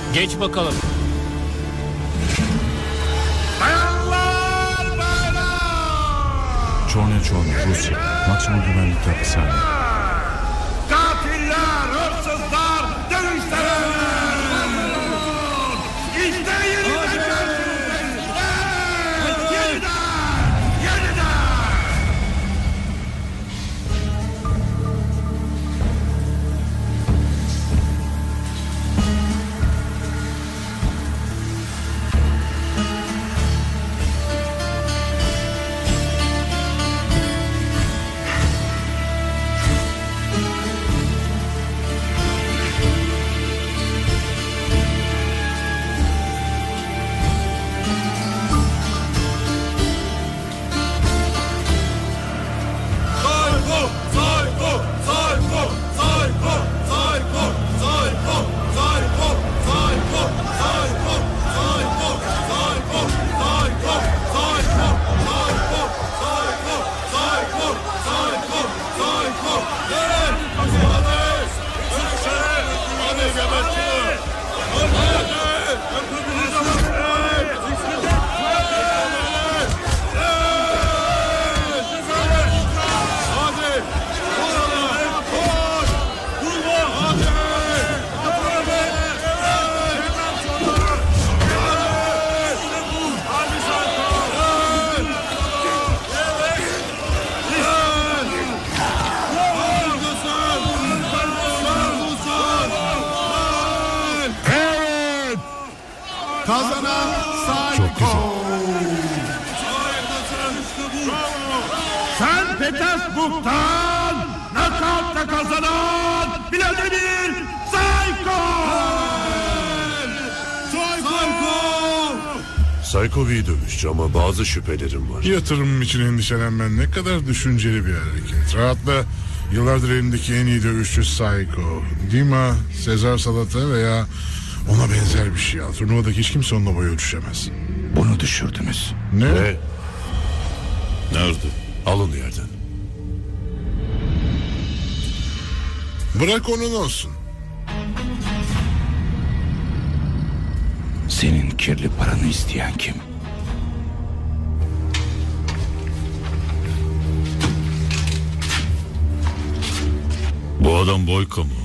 Geç bakalım. Bayanlar baylar. Çorneçon, Rusya. Maksimum güvenlikli hapishane. Katiller, hırsızlar, dövüşler. İşte yeniden karşınızdayız. Yeniden. Kazanan Psycho. Sen Petersburg'dan nakavtla kazanan Vladimir Psycho. Psycho iyi dövüşçü ama bazı şüphelerim var. Yatırımım için endişelenmen ne kadar düşünceli bir hareket. Rahatla, yıllardır elindeki en iyi dövüşçü Psycho. Dima, Sezar Salata veya ona benzer bir şey al. Turnuvadaki hiç kimse onunla boy ölçüşemez. Bunu düşürdünüz. Ne? Nerede? Alın yerden. Bırak onun olsun. Senin kirli paranı isteyen kim? Bu adam Boyka mı?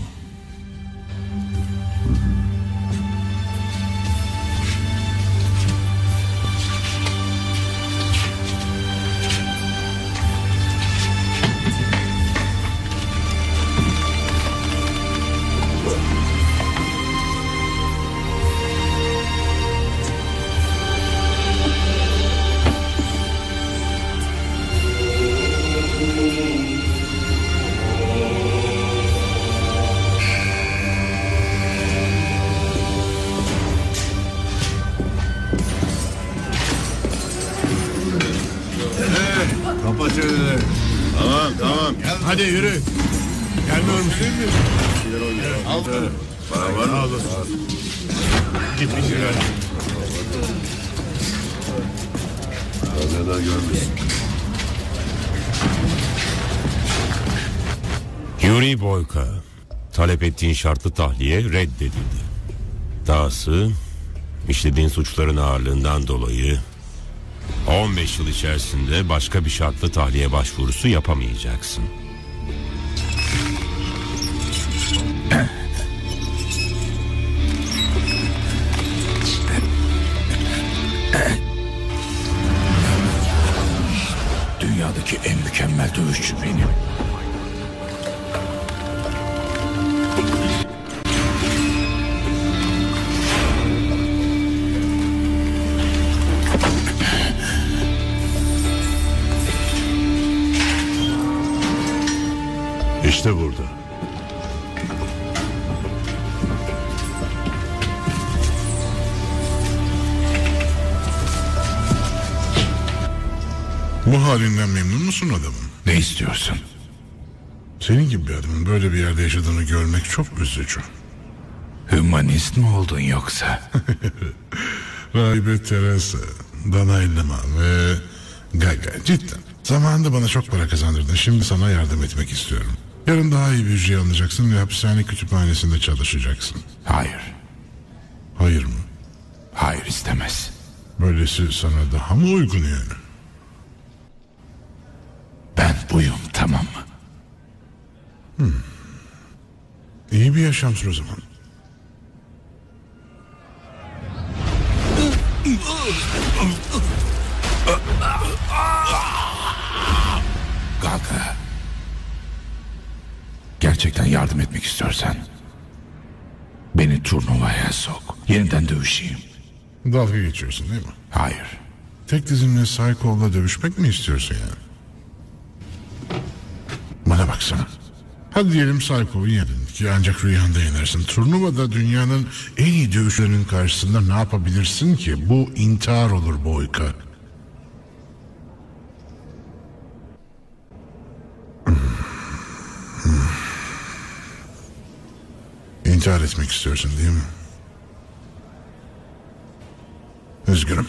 Kapa çeneni. Tamam. Hadi yürü. Gelmiyor musun? Al. Para var mı? Git bir şeyler. Neden görmüyorsun? Yuri Boyka, talep ettiğin şartlı tahliye reddedildi. Dahası işlediğin suçların ağırlığından dolayı 15 yıl içerisinde başka bir şartlı tahliye başvurusu yapamayacaksın. Dünyadaki en mükemmel dövüşçü benim. İşte burada. Bu halinden memnun musun adamım? Ne istiyorsun? Senin gibi bir adamın böyle bir yerde yaşadığını görmek çok üzücü. Hümanist mi oldun yoksa? Rahibe Teresa, Dalai Lama ve Gaga, cidden. Zamanında bana çok para kazandırdın. Şimdi sana yardım etmek istiyorum. Yarın daha iyi bir ücret alacaksın ve hapishane kütüphanesinde çalışacaksın. Hayır. Hayır mı? Hayır, istemez. Böylesi sana daha mı uygun yani? Ben buyum, tamam mı? İyi bir yaşam sür o zaman. Kalk. Gerçekten yardım etmek istiyorsan beni turnuvaya sok. Yeniden dövüşeyim. Dalga geçiyorsun değil mi? Hayır. Tek dizinle Psycho'la dövüşmek mi istiyorsun yani? Bana baksana. Hadi diyelim Psycho'yu yedin ki ancak rüyanda yenersin. Turnuvada dünyanın en iyi dövüşlerinin karşısında ne yapabilirsin ki? Bu intihar olur Boyka. İntihar etmek istiyorsun değil mi? Üzgünüm.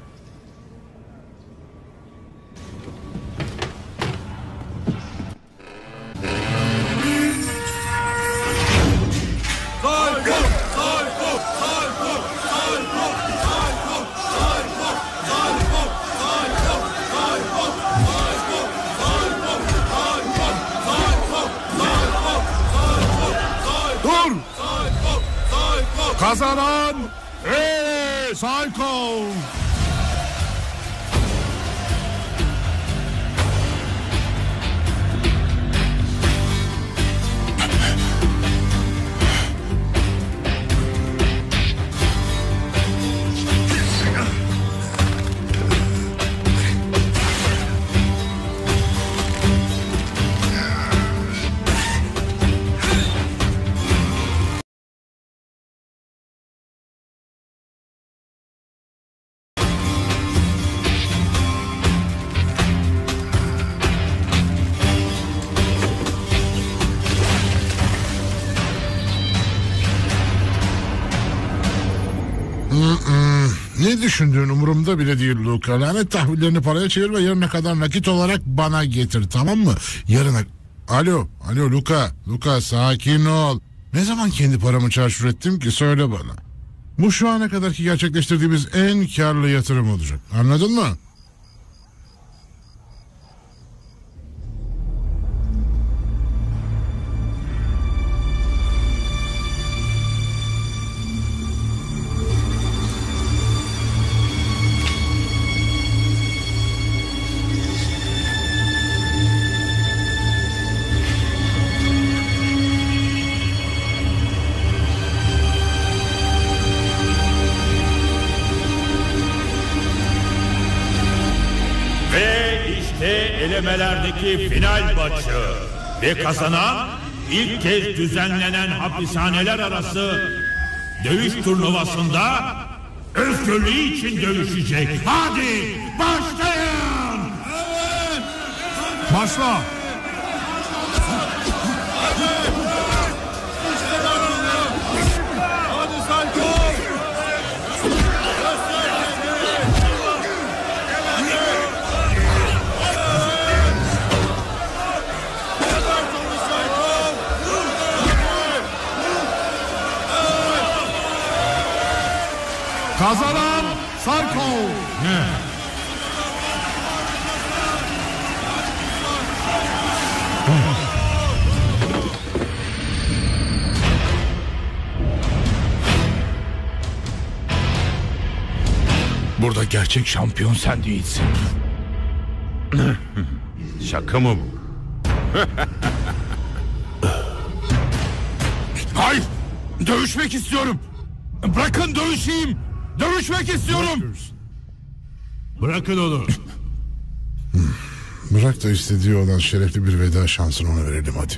Dur! Kazanan Psycho! Ne düşündüğün umurumda bile değil Luka. Lanet tahvillerini paraya çevir ve yarına kadar nakit olarak bana getir, tamam mı? Yarına... Alo Luka. Luka, sakin ol. Ne zaman kendi paramı çarçur ettim ki, söyle bana. Bu şu ana kadarki gerçekleştirdiğimiz en karlı yatırım olacak. Anladın mı? Elemelerdeki final maçı ve kazanan ilk kez düzenlenen hapishaneler arası dövüş turnuvasında özgürlüğü için dövüşecek. Hadi başlayın! Başla! Kazanan Psycho! Burada gerçek şampiyon sen değilsin. Şaka mı bu? Hayır! Dövüşmek istiyorum! Bırakın dövüşeyim! Dövüşmek istiyorum! Bırakın onu. Bırak da istediği olan şerefli bir veda şansını ona verelim hadi.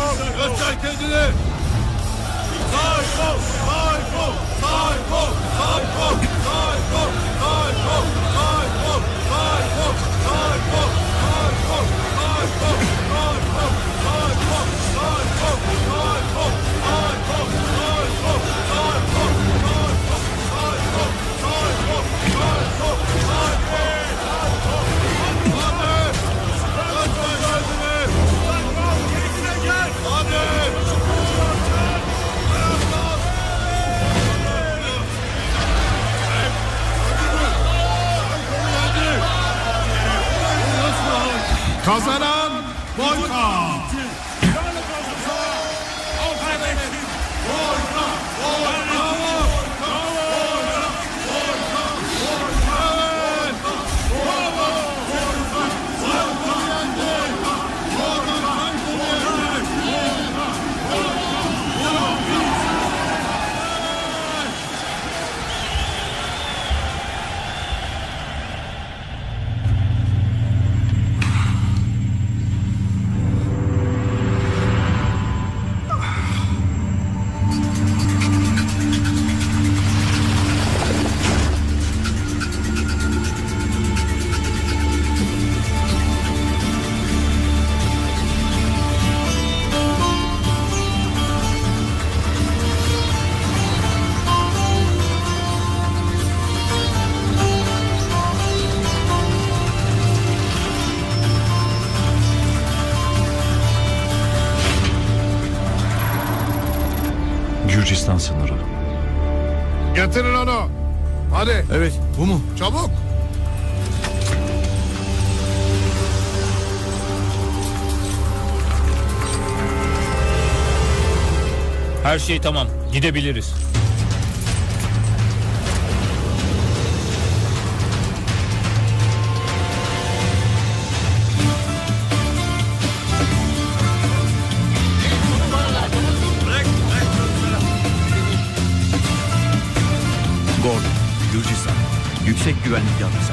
Göster kendini. Psycho! Kazanan Boyka. Gürcistan sınırı. Getirin onu. Hadi Evet, bu mu? çabuk. Her şey tamam. Gidebiliriz. Gordon, Gürcistan. Yüksek güvenlik yanlısı.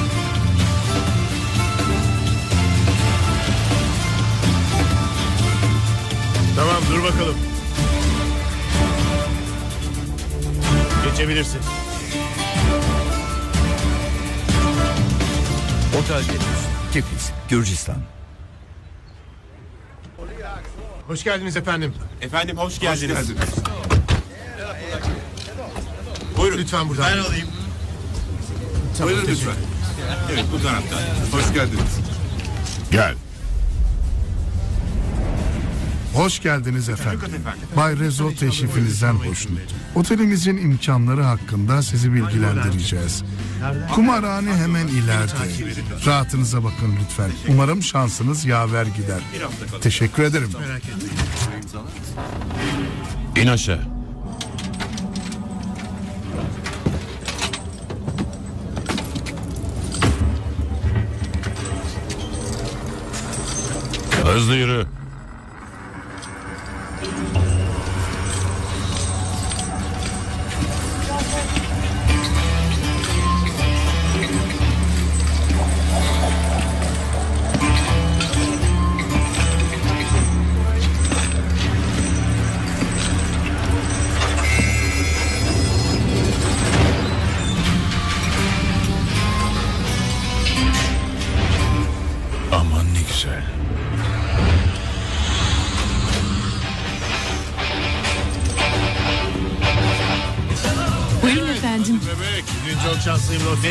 Tamam, dur bakalım. Geçebilirsin. Otel Tiflis, Tiflis, Gürcistan. Hoş geldiniz efendim. Efendim hoş geldiniz. Buyurun. Lütfen buradan. Ben alayım. Buyurun lütfen. Evet, bu taraftan. Hoş geldiniz. Gel. Hoş geldiniz efendim. Bay Rezo teşrifinizden hoşnut. Otelimizin imkanları hakkında sizi bilgilendireceğiz. Kumarhane hemen ileride. Rahatınıza bakın lütfen. Umarım şansınız yaver gider. Teşekkür ederim. İn aşağı. Hızlı yürü. Aman ne güzel. Buyurun efendim. Bebek, bugün çok şanslıyım dostum.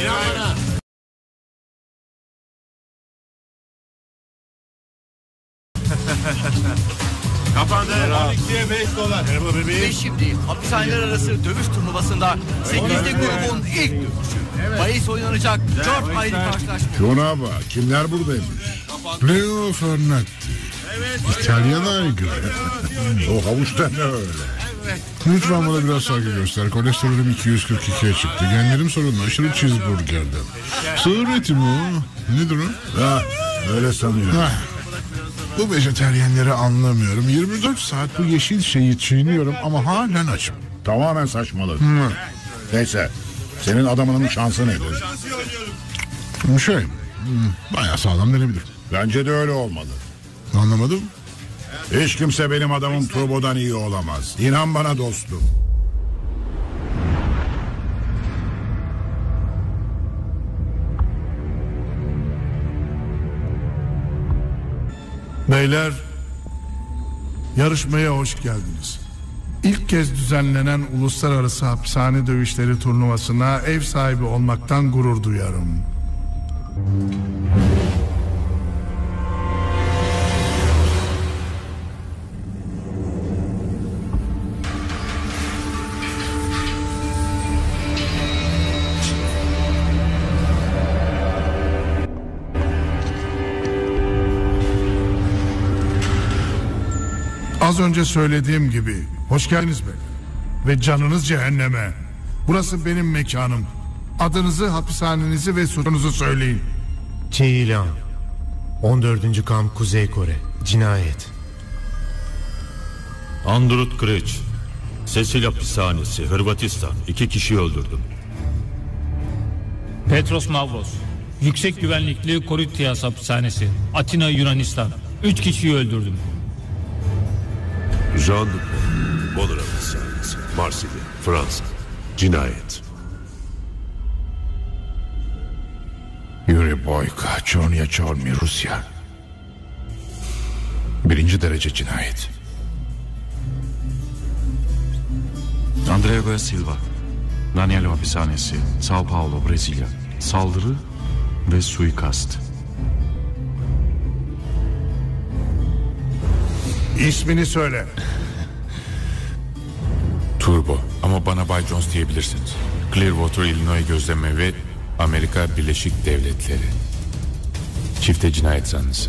Kapandı. 12'ye 5 dolar. Merhaba bebeğim. Ve şimdi hapishaneler arası dövüş turnuvasında 8'li grubun ilk dövüşü. Bahis oynanacak 4 ayrı karşılaşma. Şuna bak, kimler buradaymış? Leo Fernatti. İtalyan aygırı. O havuçta ne öyle? Lütfen bana biraz saygı göster. Kolesterolüm 242'ye çıktı. Genlerim sorunlu. Aşırı cheeseburgerden. Sığır eti mi o? Nedir o? Ha, öyle sanıyorum. Hah. Bu vejeteryenleri anlamıyorum. 24 saat bu yeşil şeyi çiğniyorum ama halen açım. Tamamen saçmalık. Neyse, senin adamının şansı nedir? Bayağı sağlam denebilir. Bence de öyle olmalı. Anlamadım. Hiç kimse benim adamım Turbo'dan iyi olamaz. İnan bana dostum. Beyler, yarışmaya hoş geldiniz. İlk kez düzenlenen uluslararası hapishane dövüşleri turnuvasına ev sahibi olmaktan gurur duyarım. Az önce söylediğim gibi hoş geldiniz beyler. Ve canınız cehenneme. Burası benim mekanım. Adınızı, hapishanenizi ve suçunuzu söyleyin. Ceylan 14. Kamp Kuzey Kore. Cinayet. Andrut Kriç, Sesil hapishanesi, Hırvatistan. 2 kişiyi öldürdüm. Petros Mavros, yüksek güvenlikli Korintiyas hapishanesi, Atina, Yunanistan. 3 kişiyi öldürdüm. Jean Dupuy, Bodrum hapishanesi, Marsilya, Fransa. Cinayet. Yuri Boyka, Çornya Çormi, Rusya. 1. derece cinayet. Andrea Silva, Daniel hapishanesi, Sao Paulo, Brezilya. Saldırı ve suikast. İsmini söyle. Turbo ama bana Bay Jones diyebilirsiniz. Clearwater, Illinois gözlemevi, Amerika Birleşik Devletleri. Çifte cinayet zanlısı.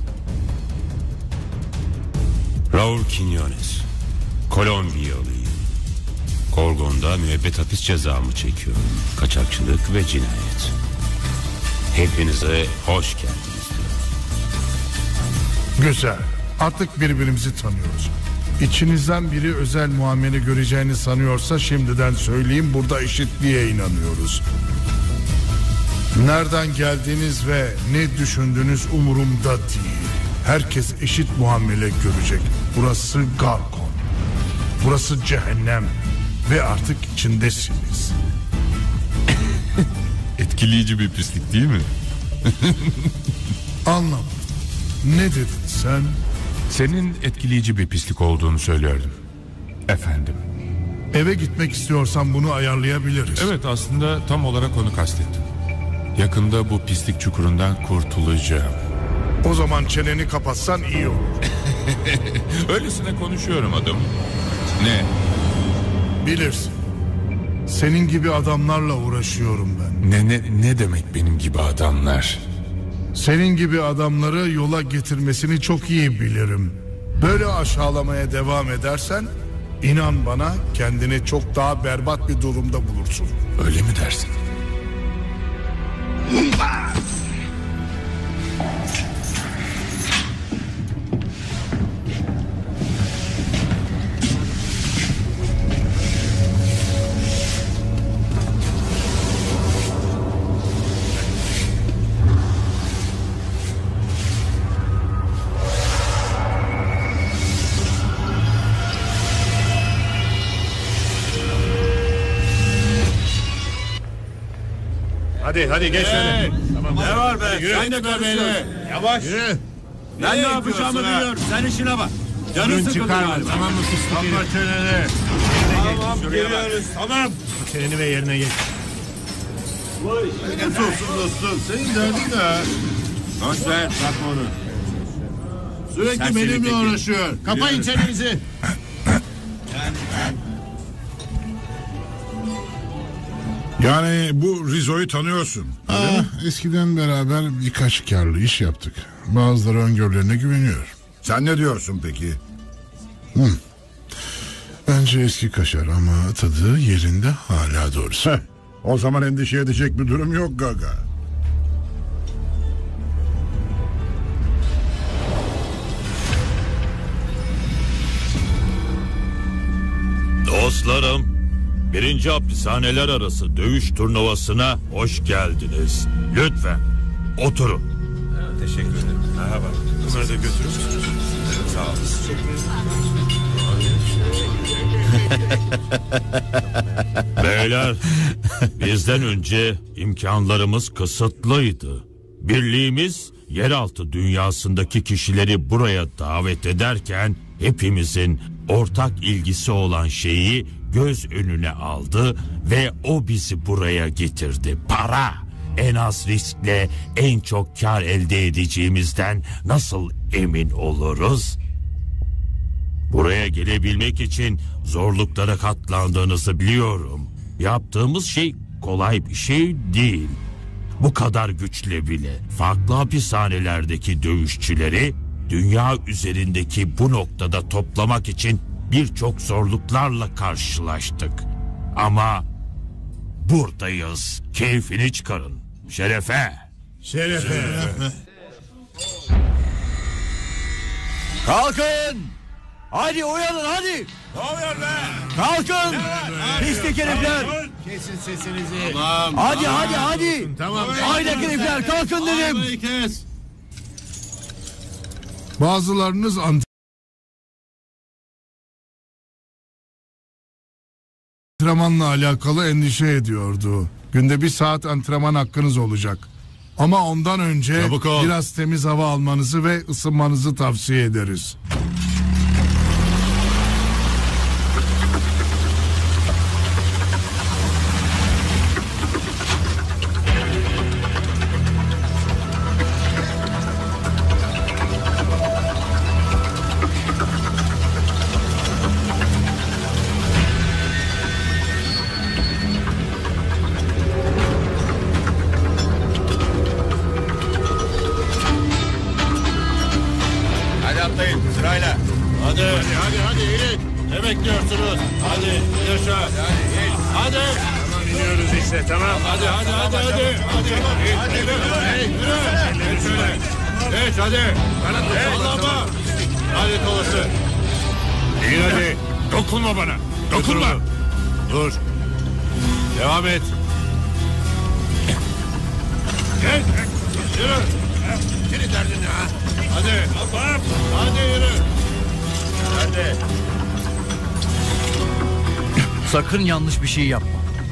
Raul Quinones, Kolombiyalıyım. Korgon'da müebbet hapis cezamı çekiyorum. Kaçakçılık ve cinayet. Hepinize hoş geldiniz diyorum. Güzel. Artık birbirimizi tanıyoruz. İçinizden biri özel muamele göreceğini sanıyorsa şimdiden söyleyeyim, burada eşitliğe inanıyoruz. Nereden geldiğiniz ve ne düşündüğünüz umurumda değil. Herkes eşit muamele görecek. Burası Garkon. Burası cehennem. Ve artık içindesiniz. Etkileyici bir pislik değil mi? Anlamadım. Ne dedin sen? Senin etkileyici bir pislik olduğunu söylüyordum. Efendim. Eve gitmek istiyorsan bunu ayarlayabiliriz. Evet, aslında tam olarak onu kastettim. Yakında bu pislik çukurundan kurtulacağım. O zaman çeneni kapatsan iyi olur. Öylesine konuşuyorum adam. Ne? Bilirsin. Senin gibi adamlarla uğraşıyorum ben. Ne demek benim gibi adamlar? Senin gibi adamları yola getirmesini çok iyi bilirim. Böyle aşağılamaya devam edersen inan bana kendini çok daha berbat bir durumda bulursun. Öyle mi dersin? Hadi geç şöyle. Tamam. Ne var be? Sen de böyle. Yavaş. Yürü. Ben ne yapacağımı biliyorum. Sen işine bak. Canın sıkıldı galiba. Tamam mı pislik Kapma herif? çeneni. Tamam geliyoruz. Tamam. Çeneni ve yerine geç. Ne olsun dostum? Senin derdin ne? Boş ver. Bakma onu. Sürekli Sen benimle seni uğraşıyor. Kapayın çenenizi. Yani bu Rizzo'yu tanıyorsun. Eskiden beraber birkaç karlı iş yaptık. Bazıları öngörülerine güveniyor. Sen ne diyorsun peki? Bence eski kaşar ama tadı yerinde hala doğrusu. O zaman endişe edecek bir durum yok Gaga. Dostlarım, 1. hapishaneler arası dövüş turnuvasına hoş geldiniz. Lütfen oturun. Teşekkür ederim. Merhaba. Bunları da götürür müsünüz? Sağ olun. Beyler, bizden önce imkanlarımız kısıtlıydı. Birliğimiz yeraltı dünyasındaki kişileri buraya davet ederken hepimizin ortak ilgisi olan şeyi göz önüne aldı ve o bizi buraya getirdi. Para. En az riskle en çok kar elde edeceğimizden nasıl emin oluruz? Buraya gelebilmek için zorluklara katlandığınızı biliyorum. Yaptığımız şey kolay bir şey değil. Bu kadar güçle bile farklı hapishanelerdeki dövüşçüleri dünya üzerindeki bu noktada toplamak için birçok zorluklarla karşılaştık. Ama buradayız. Keyfini çıkarın. Şerefe. Şerefe. Kalkın! Hadi uyanın hadi! Ne oluyor be? Kalkın! Pislik herifler! Kesin sesinizi. Hadi! Tamam. Aydaki herifler kalkın dedim! Kes. Bazılarınız antrenmanla alakalı endişe ediyordu. Günde 1 saat antrenman hakkınız olacak. Ama ondan önce biraz temiz hava almanızı ve ısınmanızı tavsiye ederiz. Hadi atlayın sırayla. Hadi eğilin. Ne bekliyorsunuz? Hadi yaşa. Hadi. Tamam iniyoruz işte tamam. Hadi. Yürü şöyle. Geç hadi. Sallama. Lanet olası. İn hadi. Dokunma bana. Dokunma. Dur. Devam et. Gel. Yürü. Senin derdin ne ha? Hadi. Hadi yürü. Hadi. Sakın yanlış bir şey yapma.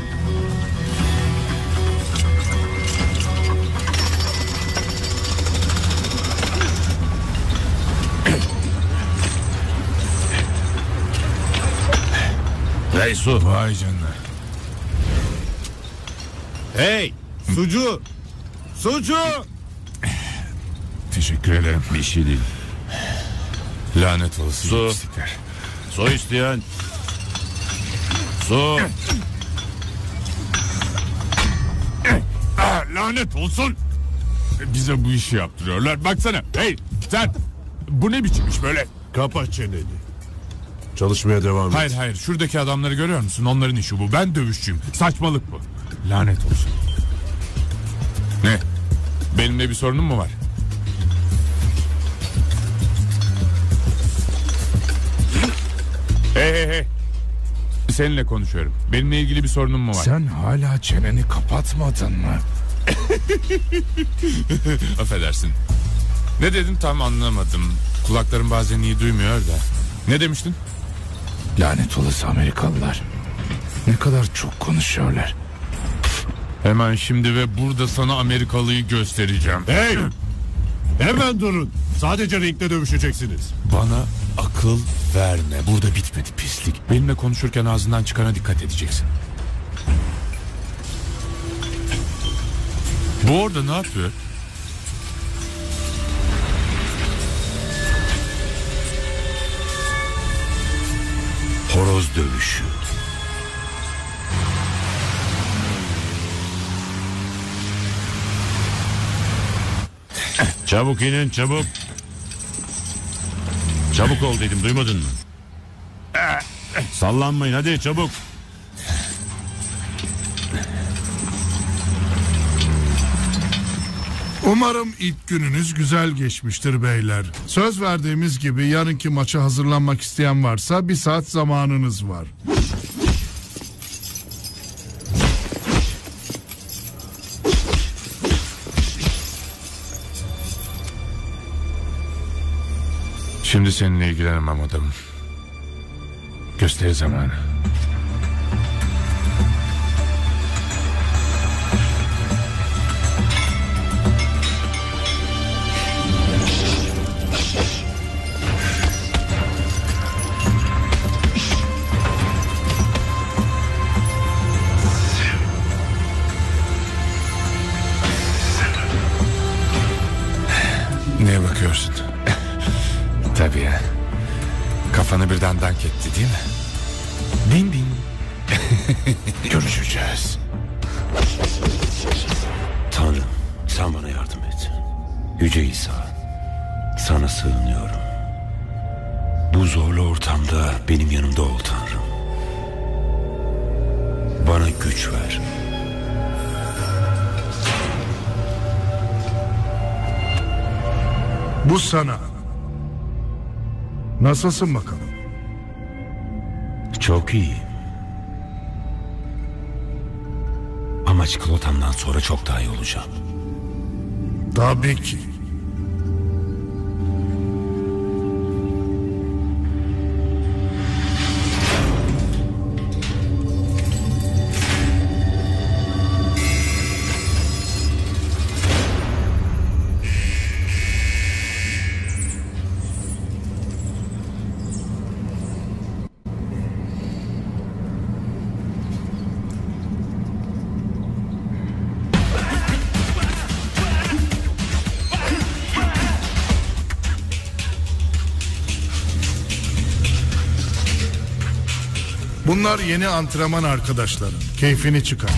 Reisu. Vay canına. Hey. Sucu. Teşekkür ederim. Bir şey değil. Lanet olası Su. pislikler. Su isteyen. Su. Lanet olsun. Bize bu işi yaptırıyorlar. Baksana. Hey sen. Bu ne biçim iş böyle? Kapa çeneni. Çalışmaya devam et. Hayır. Şuradaki adamları görüyor musun? Onların işi bu. Ben dövüşçüyüm. Saçmalık bu. Lanet olsun. Ne? Benimle bir sorunun mu var? Hey. Seninle konuşuyorum. Benimle ilgili bir sorunun mu var? Sen hala çeneni kapatmadın mı? Affedersin. Ne dedin tam anlamadım. Kulaklarım bazen iyi duymuyor da. Ne demiştin? Lanet olası Amerikalılar. Ne kadar çok konuşuyorlar. Hemen şimdi ve burada sana Amerikalıyı göstereceğim. Hey! Hemen durun. Sadece ringde dövüşeceksiniz. Bana akıl verme. Burada bitmedi pislik. Benimle konuşurken ağzından çıkana dikkat edeceksin. Bu orada ne yapıyor? Horoz dövüşü. Çabuk inin çabuk. Çabuk ol dedim, duymadın mı? Sallanmayın hadi çabuk. Umarım ilk gününüz güzel geçmiştir beyler. Söz verdiğimiz gibi yarınki maça hazırlanmak isteyen varsa 1 saat zamanınız var. Şimdi seninle ilgilenemem adamım. Gösteri zamanı. Neye bakıyorsun? Tabii ya. Kafanı birden dank etti değil mi? Ding ding. Görüşeceğiz. Tanrım sen bana yardım et. Yüce İsa Sana sığınıyorum. Bu zorlu ortamda benim yanımda ol Tanrım. Bana güç ver. Bu sana. Nasılsın bakalım? Çok iyi. Ama çikolatamdan sonra çok daha iyi olacağım. Tabii ki. Bunlar yeni antrenman arkadaşların. Keyfini çıkar.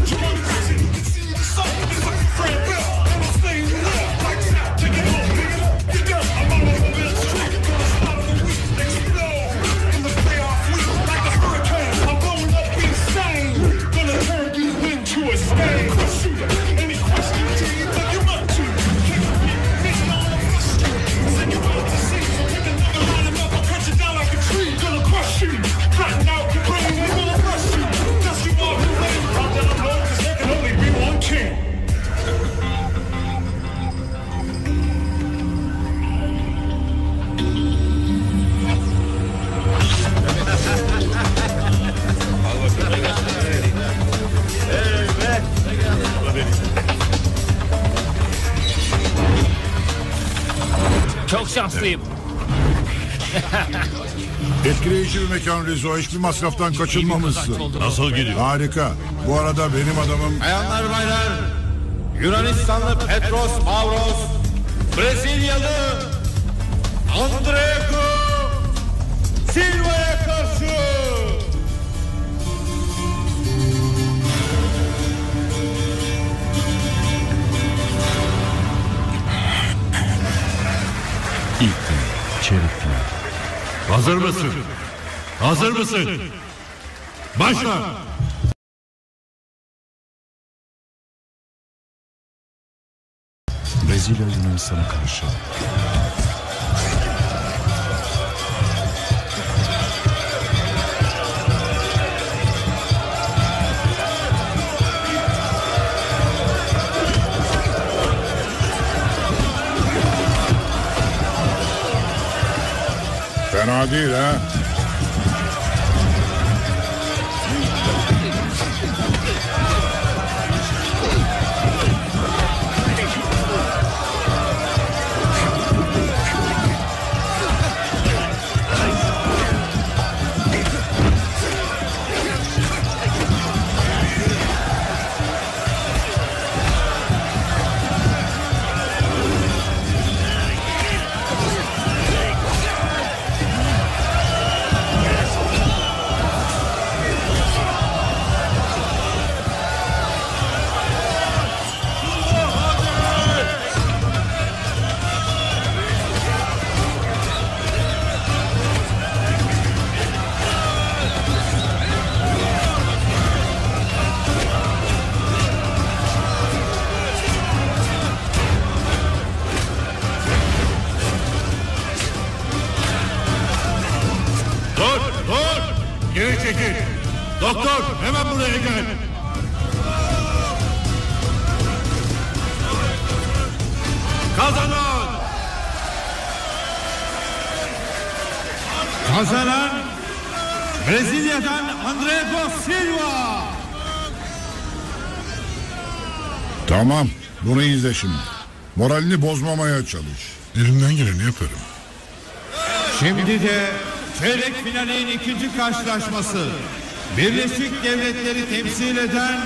Çok şanslıyım. Etkileyici bir mekan Rizzo. Hiçbir masraftan kaçınmamışsın. Nasıl gidiyor? Harika. Bu arada benim adamım... Bayanlar baylar, Yunanistanlı Petros Mavros, Brezilyalı Andreko Silva'ya karşı İlk gün çeyrek final. Hazır mısın? Hazır mısın? Başla! Brezilya Yunanistan'a karşı. Fena değil ha. geri çekil. Doktor hemen buraya gel. Kazanan Brezilya'dan Andreko Silva. Tamam, bunu izle şimdi. Moralini bozmamaya çalış. Elimden geleni yaparım. Şimdi de çeyrek finalin ikinci karşılaşması. Birleşik Devletleri temsil eden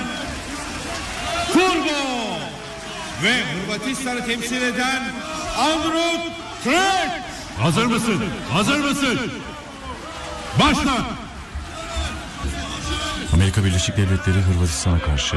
Turbo ve Hırvatistan'ı temsil eden Andruk Trek. Hazır mısın? Hazır mısın? Başla. Amerika Birleşik Devletleri Hırvatistan'a karşı.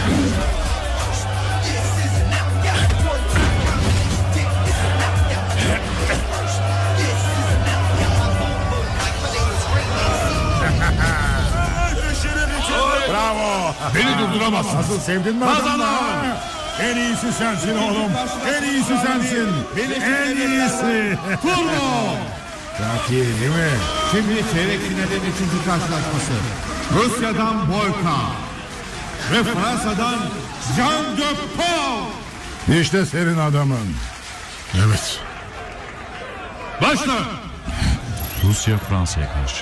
Bravo. Beni durduramazsın. Nasıl sevdin mi adamı? En iyisi sensin oğlum. En iyisi sensin. En iyisi. Turbo. Çok iyi değil mi? Şimdi çeyrek finalin 3. karşılaşması. Rusya'dan Boyka ve Fransa'dan Jean de Paul. İşte senin adamın. Evet. Başla. Rusya Fransa'ya karşı.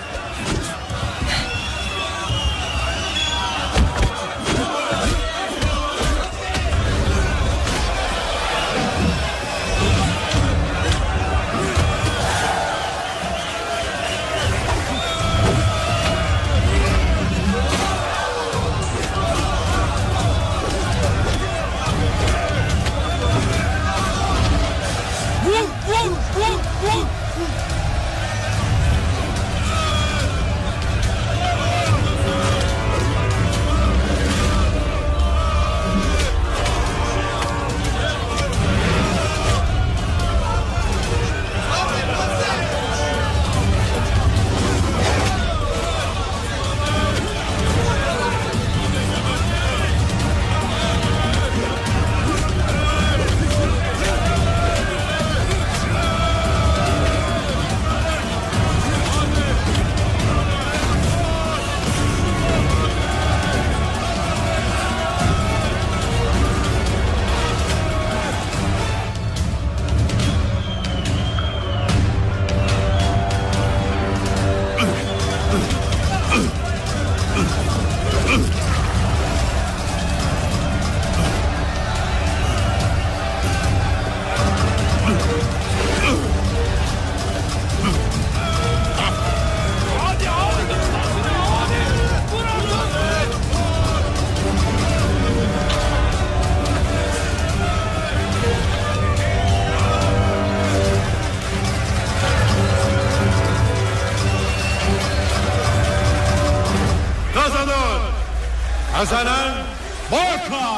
Kazanan Boyka.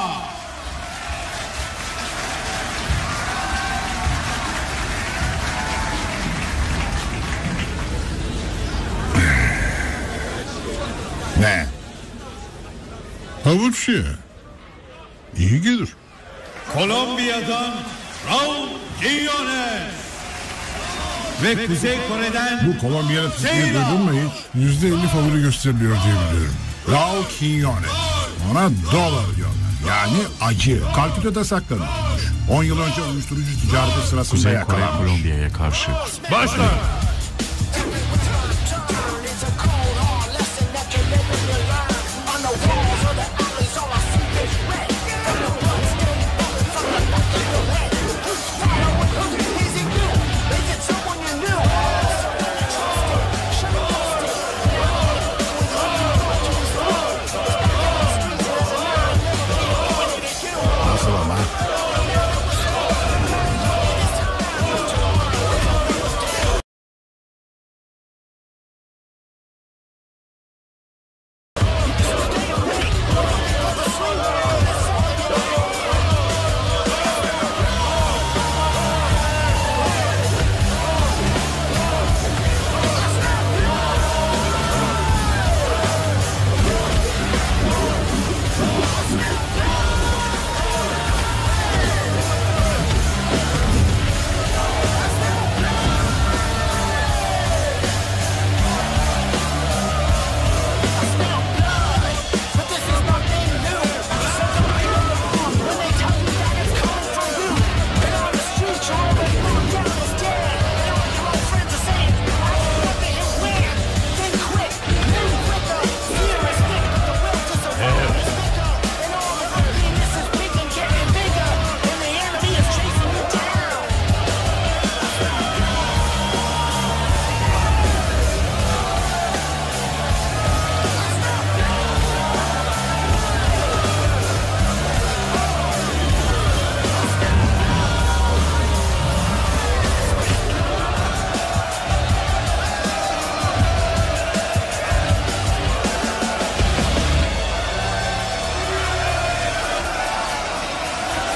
Ne? Havuç ye. İyi gelir. Kolombiya'dan Raul Quiñones ve Kuzey Kore'den Bu Kolombiyalı tipini duydun mu hiç? %50 favori gösteriliyor diye biliyorum. Raul Quiñones. Ona dolar diyorlar. Yani acı. Kalküta'da saklanıyormuş. 10 yıl önce uyuşturucu ticareti sırasında Kuzey Kore yakalanmış. Kolombiya'ya karşı. Başla.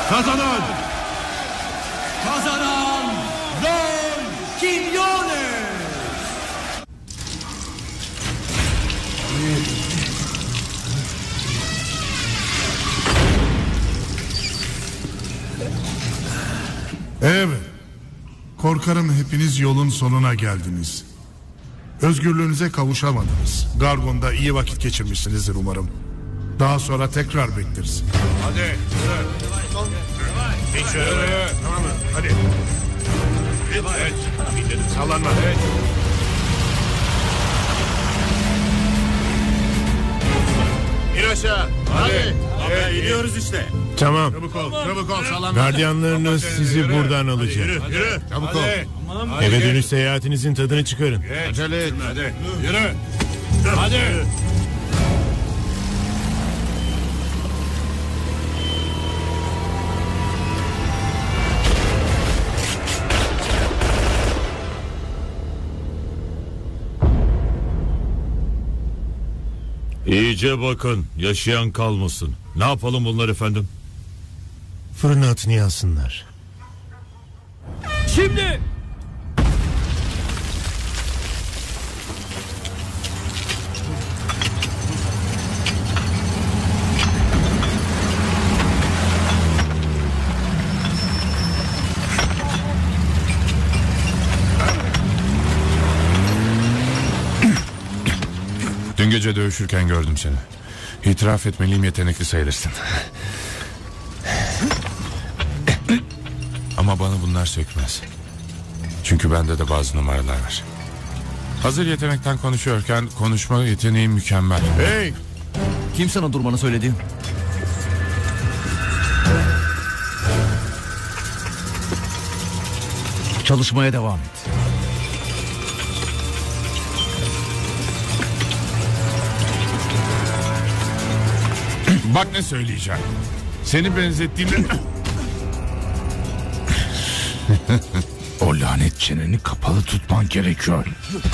Kazanan Raul Quiñones. Evet. Korkarım hepiniz yolun sonuna geldiniz. Özgürlüğünüze kavuşamadınız. Gargon'da iyi vakit geçirmişsinizdir umarım. Daha sonra tekrar bekleriz. Hadi. Hiç şöyle. Tamam mı? Hadi. Evet. Sallanma. Evet. İn aşağı. Hadi. İniyoruz işte. Tamam. Çabuk ol. Çabuk ol. Sallanma. Gardiyanlarınız sizi buradan alacak. Yürü. Çabuk ol. Eve dönüş seyahatinizin tadını çıkarın. Acele et. Hadi. Yürü. Hadi. İyice bakın, yaşayan kalmasın. Ne yapalım bunlar efendim? Fırına atını yansınlar. Şimdi. Dün gece dövüşürken gördüm seni. İtiraf etmeliyim, yetenekli sayılırsın. Ama bana bunlar sökmez. Çünkü bende de bazı numaralar var. Hazır yetenekten konuşuyorken konuşma yeteneğim mükemmel. Hey! Kim sana durmanı söyledi? Çalışmaya devam et. Bak ne söyleyeceğim. Seni benzettiğimde... O lanet çeneni kapalı tutman gerekiyor.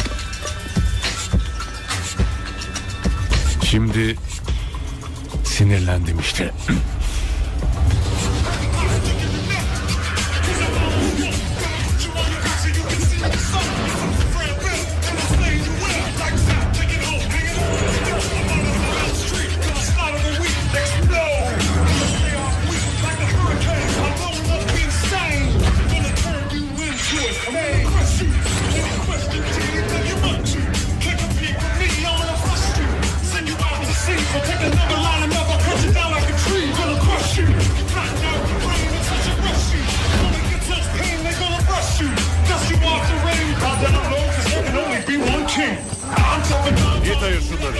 Şimdi sinirlendim işte. Git ayır şunları.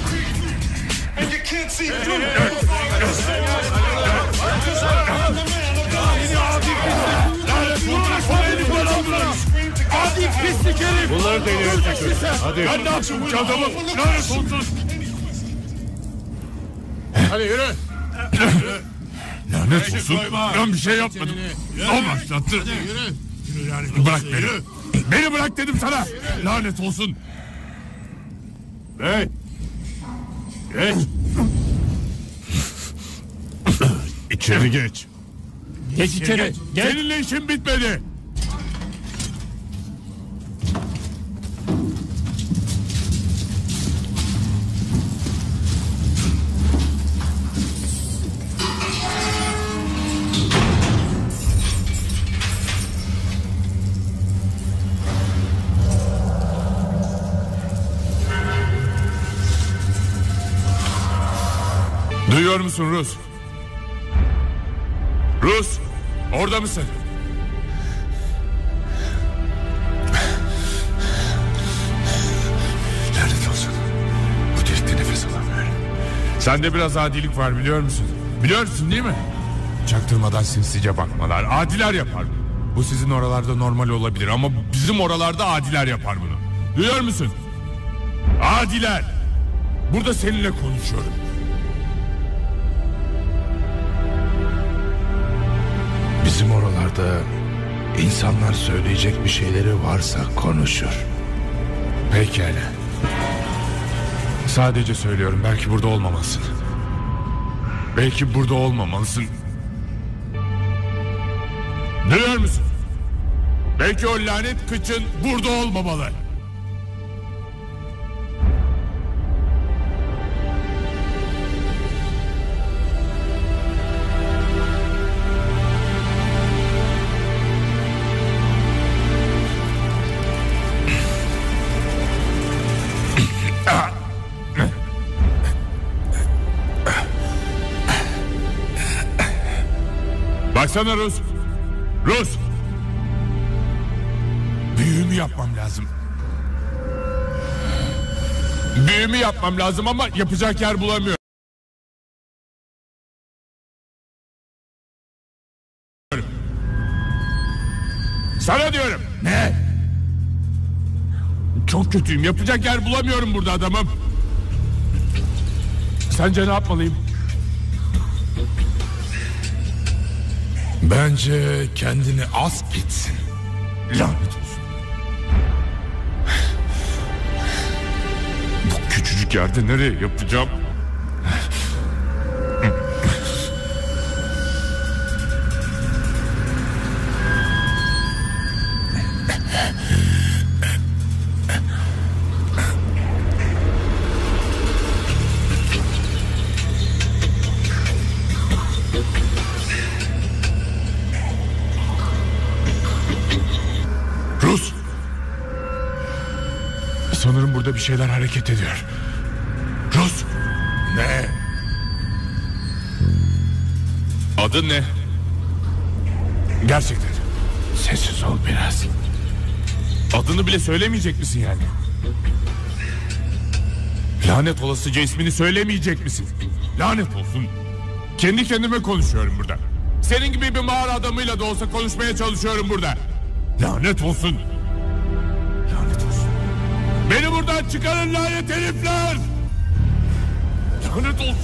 Bunları deniyor tekrar. Hadi. Ben ne yapayım bu adamı? Lanet olsun. Hadi yürü. Lanet olsun. Ben bir şey yapmadım. O başlattı. Bırak beni. Beni bırak dedim sana. Lanet olsun. Hey. Geç. İçeri geç. Geç içeri. Geç. Seninle işim bitmedi. Duyuyor musun Rus? Rus, orada mısın? Lanet olsun. Bu delikte nefes alamıyorum. Sende biraz adilik var, biliyor musun? Biliyorsun değil mi? Çaktırmadan sinsice bakmalar, adiler yapar bunu. Bu sizin oralarda normal olabilir ama bizim oralarda adiler yapar bunu. Duyuyor musun? Adiler. Burada seninle konuşuyorum. Bizim oralarda insanlar söyleyecek bir şeyleri varsa konuşur. Pekala. Sadece söylüyorum, belki burada olmamalısın. Belki burada olmamalısın. Duyuyor musun? Belki o lanet kıçın burada olmamalı. Baksana Rus. Rus. Büyümü yapmam lazım. Büyümü yapmam lazım ama yapacak yer bulamıyorum. Sana diyorum. Ne? Çok kötüyüm. Yapacak yer bulamıyorum burada adamım. Sence ne yapmalıyım? Bence kendini as gitsin. Lanet olsun. Bu küçücük yerde nereye yapacağım? Rus. Sanırım burada bir şeyler hareket ediyor. Rus. Ne? Adın ne? Gerçekten. Sessiz ol biraz. Adını bile söylemeyecek misin yani? Lanet olasıca ismini söylemeyecek misin? Lanet olsun. Kendi kendime konuşuyorum burada. Senin gibi bir mağara adamıyla da olsa konuşmaya çalışıyorum burada. Lanet olsun. Lanet olsun. Beni buradan çıkarın lanet herifler. Lanet olsun.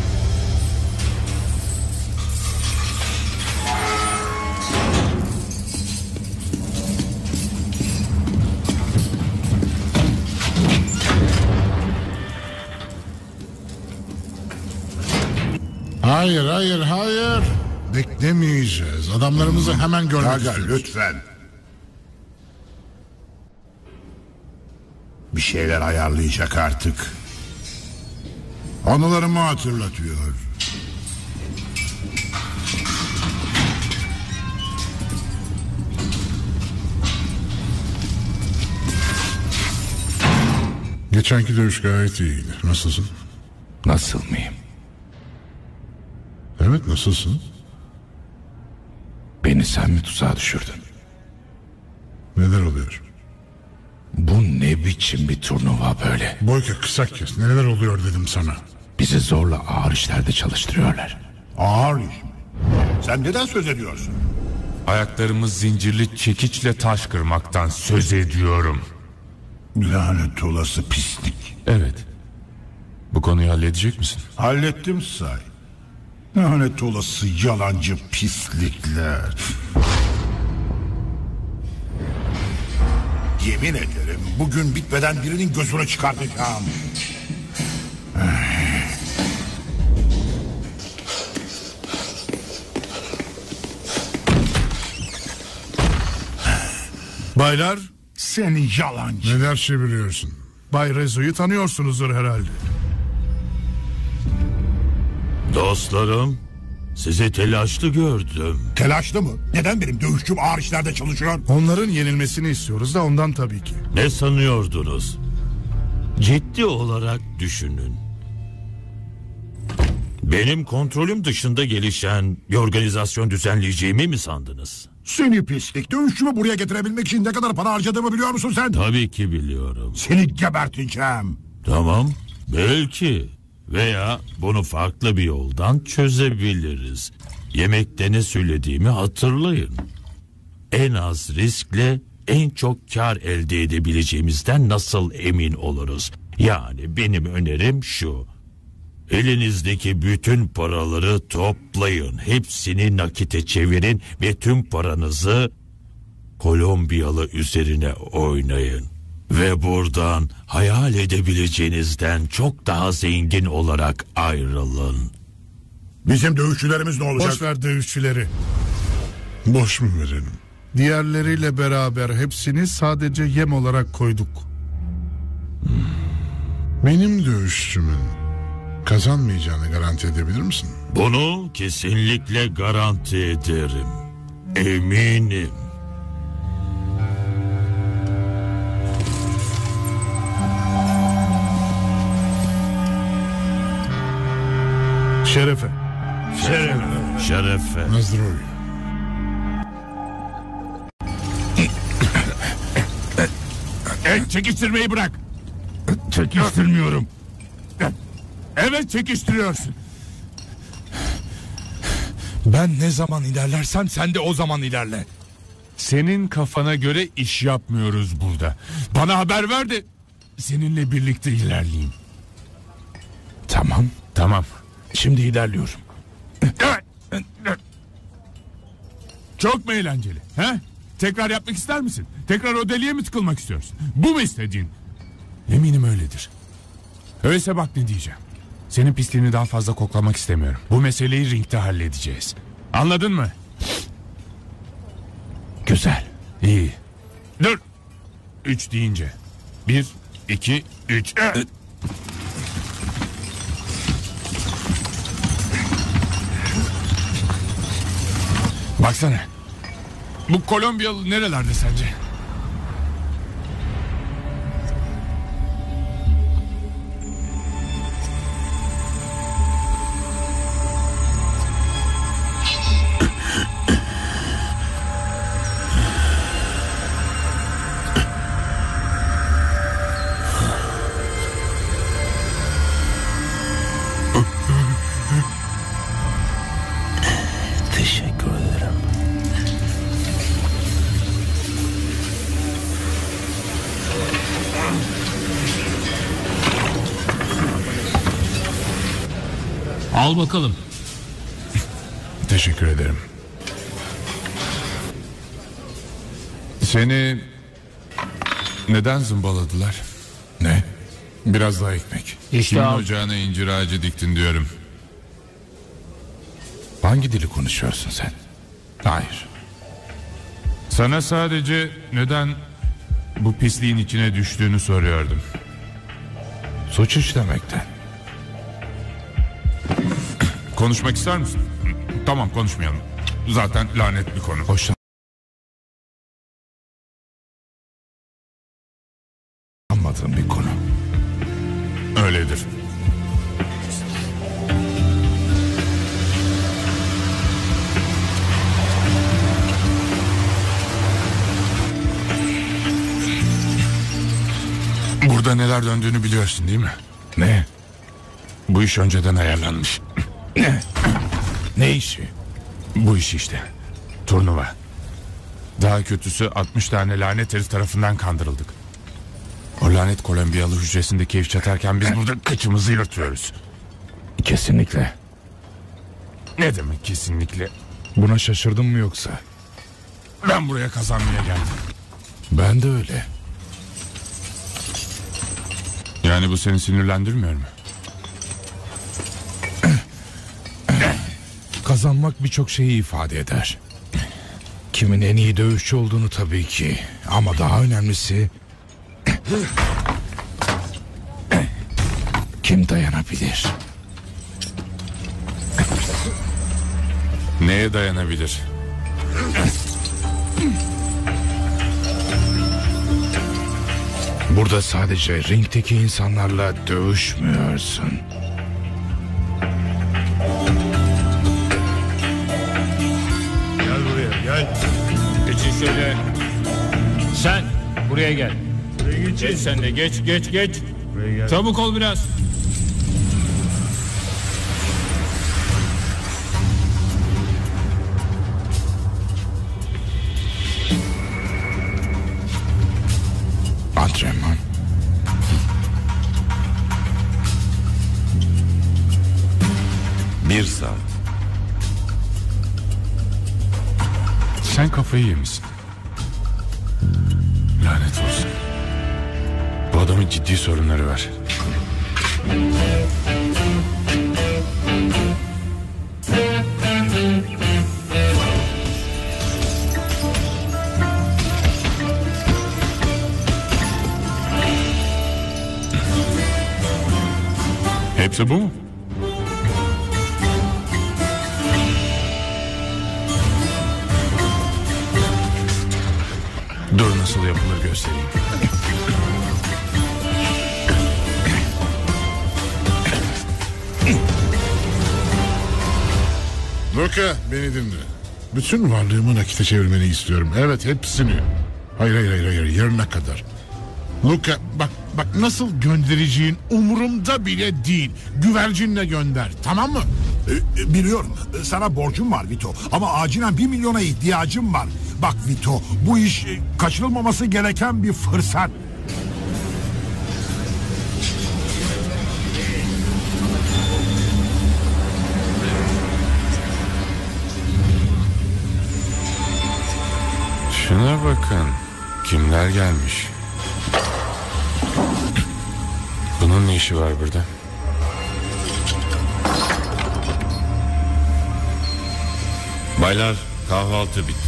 Hayır, hayır, hayır. Beklemeyeceğiz. Adamlarımızı hemen görmek Gaga, istiyoruz. lütfen. Bir şeyler ayarlayacak artık. Anılarımı hatırlatıyor. Geçenki dövüş gayet iyiydi. Nasılsın? Nasıl mıyım? Evet, nasılsın? Beni sen mi tuzağa düşürdün? Neler oluyor? Bu ne biçim bir turnuva böyle? Boyka, kısa kes. Neler oluyor dedim sana. Bizi zorla ağır işlerde çalıştırıyorlar. Ağır iş mi? Sen neden söz ediyorsun? Ayaklarımız zincirli çekiçle taş kırmaktan söz ediyorum. Lanet olası pislik. Evet. Bu konuyu halledecek misin? Hallettim say. Lanet olası yalancı pislikler. Yemin ederim bugün bitmeden birinin gözünü çıkartacağım. Baylar, seni yalancı. Neler çeviriyorsun? Bay Rezo'yu tanıyorsunuzdur herhalde. Dostlarım, sizi telaşlı gördüm. Telaşlı mı? Neden benim dövüşçüm ağır işlerde çalışıyor? Onların yenilmesini istiyoruz da ondan tabii ki. Ne sanıyordunuz? Ciddi olarak düşünün. Benim kontrolüm dışında gelişen bir organizasyon düzenleyeceğimi mi sandınız? Seni pislik, dövüşçümü buraya getirebilmek için ne kadar para harcadığımı biliyor musun sen? Tabii ki biliyorum. Seni geberteceğim. Tamam, belki. Veya bunu farklı bir yoldan çözebiliriz. Yemekte ne söylediğimi hatırlayın. En az riskle en çok kar elde edebileceğimizden nasıl emin oluruz? Yani benim önerim şu: elinizdeki bütün paraları toplayın, hepsini nakite çevirin ve tüm paranızı Kolombiyalı üzerine oynayın. Ve buradan hayal edebileceğinizden çok daha zengin olarak ayrılın. Bizim dövüşçülerimiz ne olacak? Boş ver dövüşçüleri. Boş mu verelim? Diğerleriyle beraber hepsini sadece yem olarak koyduk. Benim dövüşçümün kazanmayacağını garanti edebilir misin? Bunu kesinlikle garanti ederim. Eminim. Şerefe. Şerefe. Nazdroy. Çekiştirmeyi bırak. Çekiştirmiyorum. Evet, çekiştiriyorsun. Ben ne zaman ilerlersem sen de o zaman ilerle. Senin kafana göre iş yapmıyoruz burada. Bana haber ver de seninle birlikte ilerleyeyim. Tamam. Şimdi ilerliyorum. Çok mu eğlenceli? He? Tekrar yapmak ister misin? Tekrar o deliğe mi tıkılmak istiyorsun? Bu mu istediğin? Eminim öyledir. Öyleyse bak ne diyeceğim. Senin pisliğini daha fazla koklamak istemiyorum. Bu meseleyi ringde halledeceğiz. Anladın mı? Güzel. İyi. Dur. 3 deyince. 1, 2, 3. Baksana. Bu Kolombiyalı nerelerde sence? Teşekkür ederim. Al bakalım. Teşekkür ederim. Seni neden zımbaladılar? Ne? Biraz daha ekmek. İşte Kimin al. ocağına incir ağacı diktin diyorum. Hangi dili konuşuyorsun sen? Hayır. Sana sadece neden bu pisliğin içine düştüğünü soruyordum. Suç işlemekten. Konuşmak ister misin? Tamam, konuşmayalım. Zaten lanet bir konu. Hoşlanmadığım bir konu. Öyledir. Burada neler döndüğünü biliyorsun değil mi? Ne? Bu iş önceden ayarlanmış. Ne işi? Bu iş işte. Turnuva. Daha kötüsü 60 tane lanet herif tarafından kandırıldık. O lanet Kolombiyalı hücresinde keyif çatarken biz burada kıçımızı yırtıyoruz. Kesinlikle. Ne demek kesinlikle? Buna şaşırdın mı yoksa? Ben buraya kazanmaya geldim. Ben de öyle. Yani bu seni sinirlendirmiyor mu? Kazanmak birçok şeyi ifade eder. Kimin en iyi dövüşçü olduğunu tabii ki. Ama daha önemlisi... kim dayanabilir? Neye dayanabilir? Burada sadece ringdeki insanlarla dövüşmüyorsun. Gel buraya gel. Geçin şöyle. Sen buraya gel. Geç sen de geç. Çabuk ol biraz. Antrenman. Bir saat. Sen kafayı yemişsin. Lanet olsun. Bu adamın ciddi sorunları var. Yoksa bu mu? Dur nasıl yapılır göstereyim. Luka, beni dinle. Bütün varlığımı nakite çevirmeni istiyorum. Evet, hepsini. Hayır, yarına kadar. Luka, bak nasıl göndereceğin umurumda bile değil. Güvercinle gönder, tamam mı? Biliyorum, sana borcum var Vito. Ama acilen 1 milyona ihtiyacım var. Bak Vito, bu iş kaçırılmaması gereken bir fırsat. Şuna bakın. Kimler gelmiş? Bunun ne işi var burada? Baylar, kahvaltı bitti.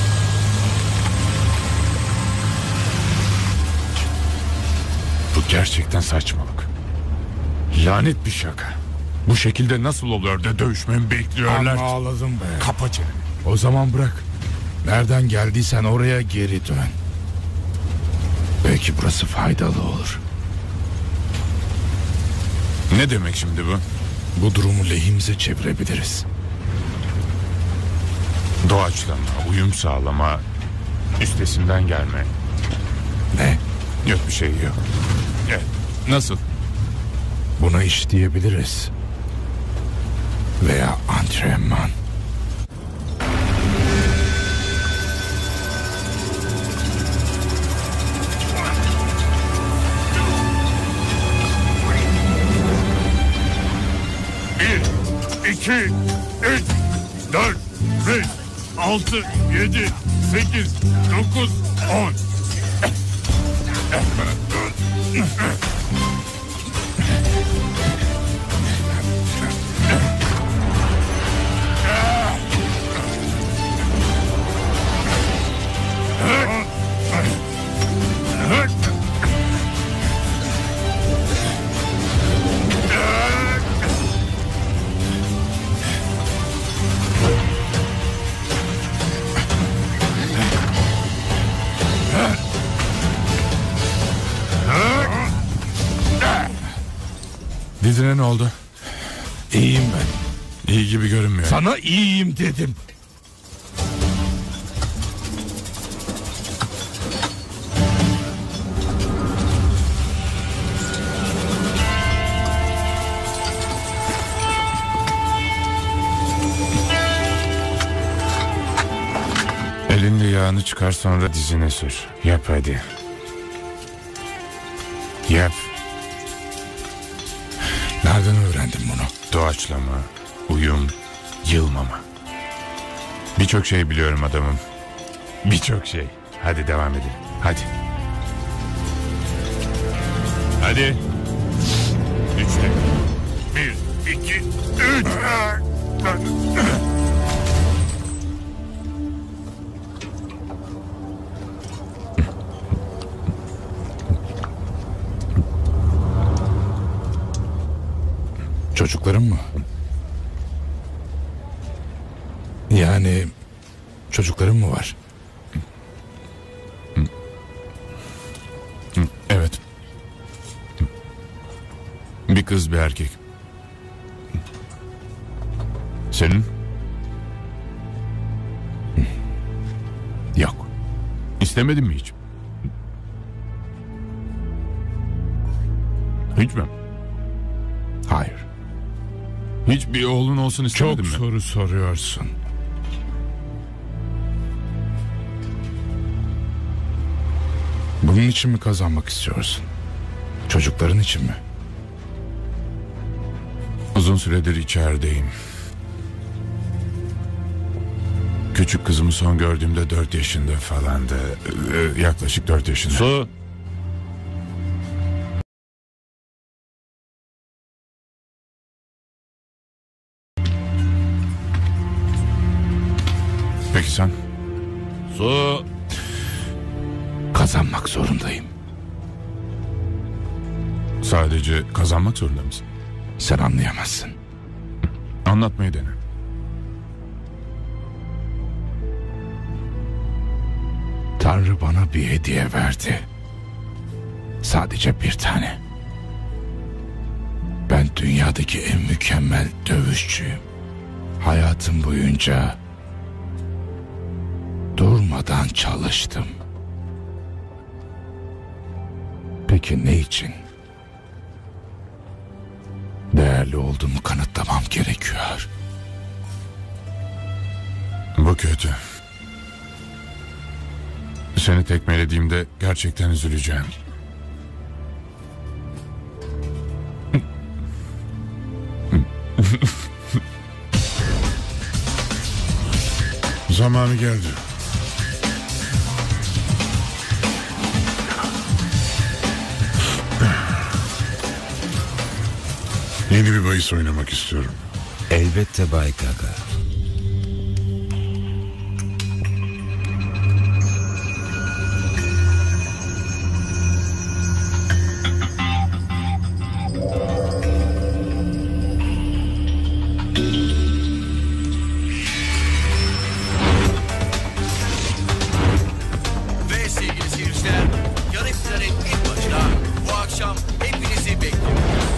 Bu gerçekten saçmalık. Lanet bir şaka. Bu şekilde nasıl oluyor da dövüşmemi bekliyorlar? Amma ağladım be. Kapa çeneni. O zaman bırak. Nereden geldiysen oraya geri dön. Belki burası faydalı olur. Ne demek şimdi bu? Bu durumu lehimize çevirebiliriz. Doğaçlama, uyum sağlama, üstesinden gelme. Ne? Yok bir şey yok. Evet, nasıl? Buna iş diyebiliriz. Veya antrenman. Bir, 2, 3, 4, 5, 6, 7, 8, 9, 10. Dizine ne oldu? İyiyim ben. İyi gibi görünmüyor. Sana iyiyim dedim. Elinde yağını çıkar sonra dizine sür. Yap hadi. Yap. Nereden öğrendin bunu? Doğaçlama, uyum, yılmama. Birçok şey biliyorum adamım. Birçok şey. Hadi devam edelim. Hadi. Hadi. 3 dakika. 1, 2, 3. Çocukların mı? Yani çocukların mı var? Evet. Bir kız bir erkek. Senin? Yok. İstemedin mi hiç? Hiç mi? Hayır. Hiç bir oğlun olsun istemedin Çok mi? soru soruyorsun. Bunun için mi kazanmak istiyorsun? Çocukların için mi? Uzun süredir içerideyim. Küçük kızımı son gördüğümde 4 yaşında falandı. Yaklaşık 4 yaşında. Su. Peki sen? Su. Kazanmak zorundayım. Sadece kazanmak zorunda mısın? Sen anlayamazsın. Anlatmayı dene. Tanrı bana bir hediye verdi. Sadece bir tane. Ben dünyadaki en mükemmel dövüşçüyüm. Hayatım boyunca durmadan çalıştım. Peki ne için? Değerli olduğumu kanıtlamam gerekiyor. Bu kötü. Seni tekmelediğimde gerçekten üzüleceğim. Zamanı geldi. Yeni bir bahis oynamak istiyorum. Elbette Bay Gaga. Ve sevgili seyirciler, yarı finalin ilk maçına bu akşam hepinizi bekliyorum.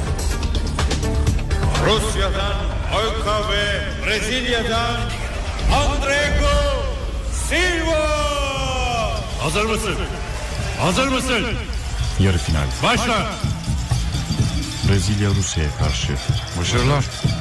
Rusya'dan Oyka ve Brezilya'dan Andrego Silva. Hazır mısın? Hazır mısın? Yarı final. Başla. Brezilya Rusya'ya karşı. Başarılar.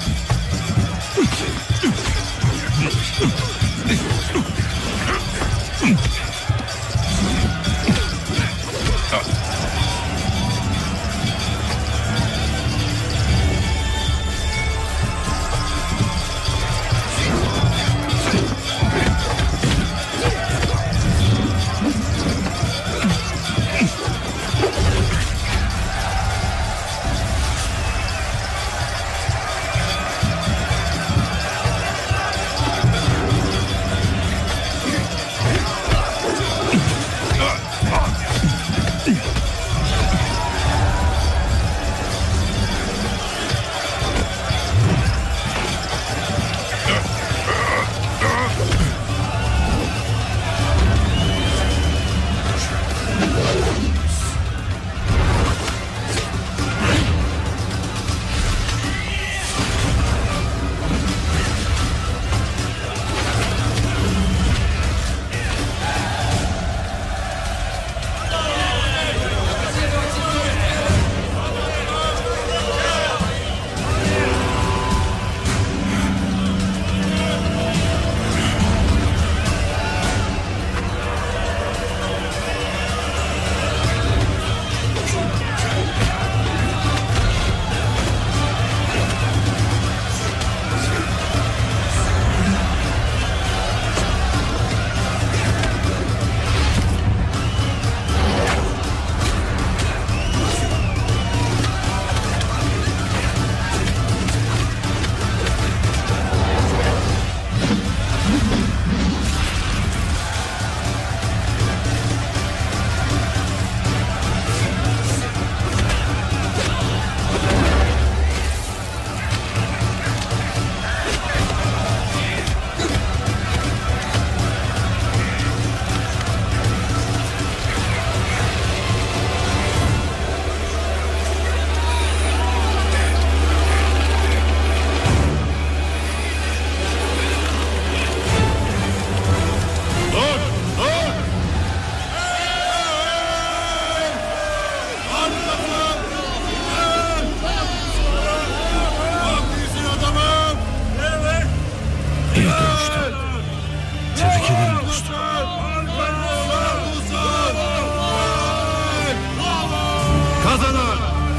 Kazanan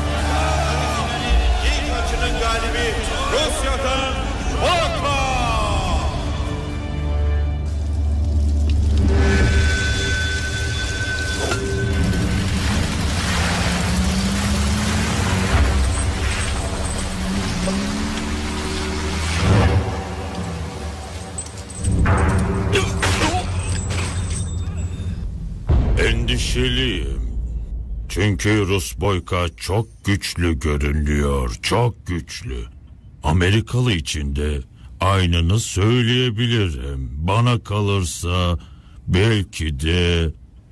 ilk maçının galibi Rusya'dan Oyka. Endişeliyim. Çünkü Rus Boyka çok güçlü görünüyor, çok güçlü. Amerikalı için de aynını söyleyebilirim. Bana kalırsa belki de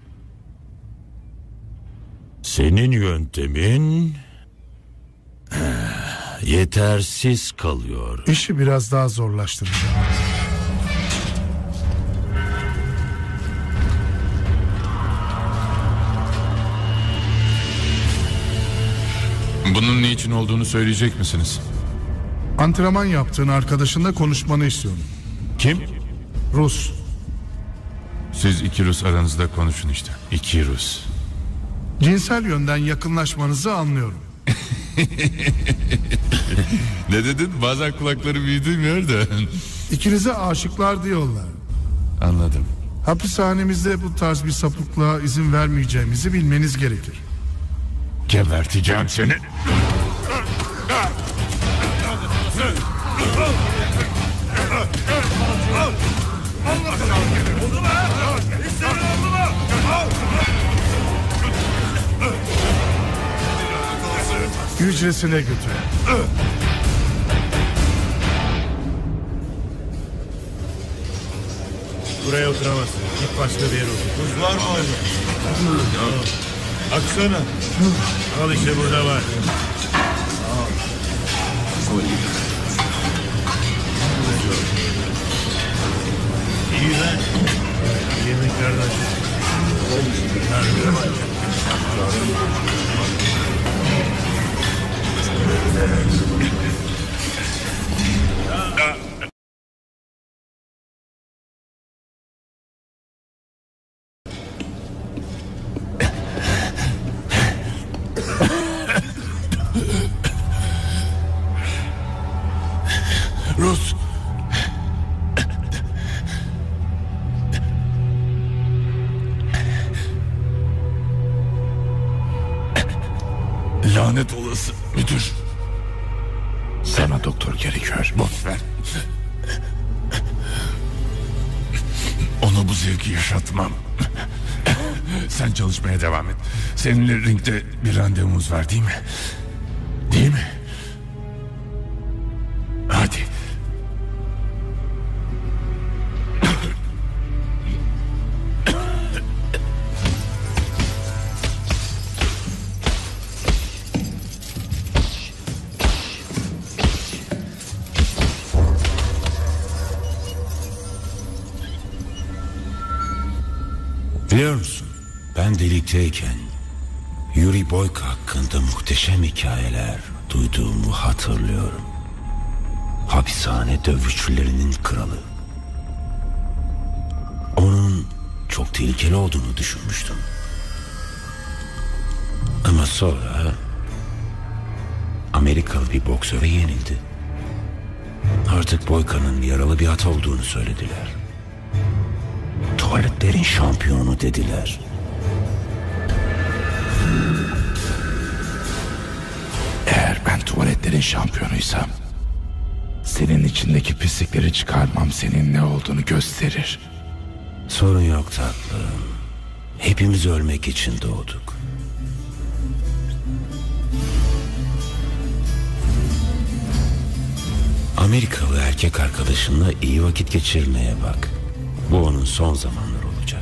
senin yöntemin yetersiz kalıyor. İşi biraz daha zorlaştıracağım. Bunun ne için olduğunu söyleyecek misiniz? Antrenman yaptığın arkadaşınla konuşmanı istiyorum. Kim? Rus. Siz iki Rus aranızda konuşun işte. İki Rus. Cinsel yönden yakınlaşmanızı anlıyorum. Ne dedin? Bazen kulakları iyi duymuyor da. İkinize aşıklar diyorlar. Anladım. Hapishanemizde bu tarz bir sapıklığa izin vermeyeceğimizi bilmeniz gerekir. Geberteceğim seni. Hücresine götür. Buraya oturamazsın. Git başka bir yere otur. Buz var mı orada? Aksana. Al işte burada var. İyi lan. Yemeklerden Rus. Lanet olası müdür. Sana doktor gerekiyor. Boş ver. Ona bu zevki yaşatmam. Sen çalışmaya devam et. Seninle ringde bir randevumuz var değil mi? Değil mi? Hadi. Biliyor musun? Ben delikteyken Yuri Boyka hakkında muhteşem hikayeler duyduğumu hatırlıyorum. Hapishane dövüşçülerinin kralı. Onun çok tehlikeli olduğunu düşünmüştüm. Ama sonra Amerikalı bir boksöre yenildi. Artık Boyka'nın yaralı bir at olduğunu söylediler. Tuvaletlerin şampiyonu dediler. Eğer ben tuvaletlerin şampiyonuysam, senin içindeki pislikleri çıkarmam senin ne olduğunu gösterir. Sorun yok tatlım. Hepimiz ölmek için doğduk. Amerikalı erkek arkadaşınla iyi vakit geçirmeye bak. Bu onun son zamanları olacak.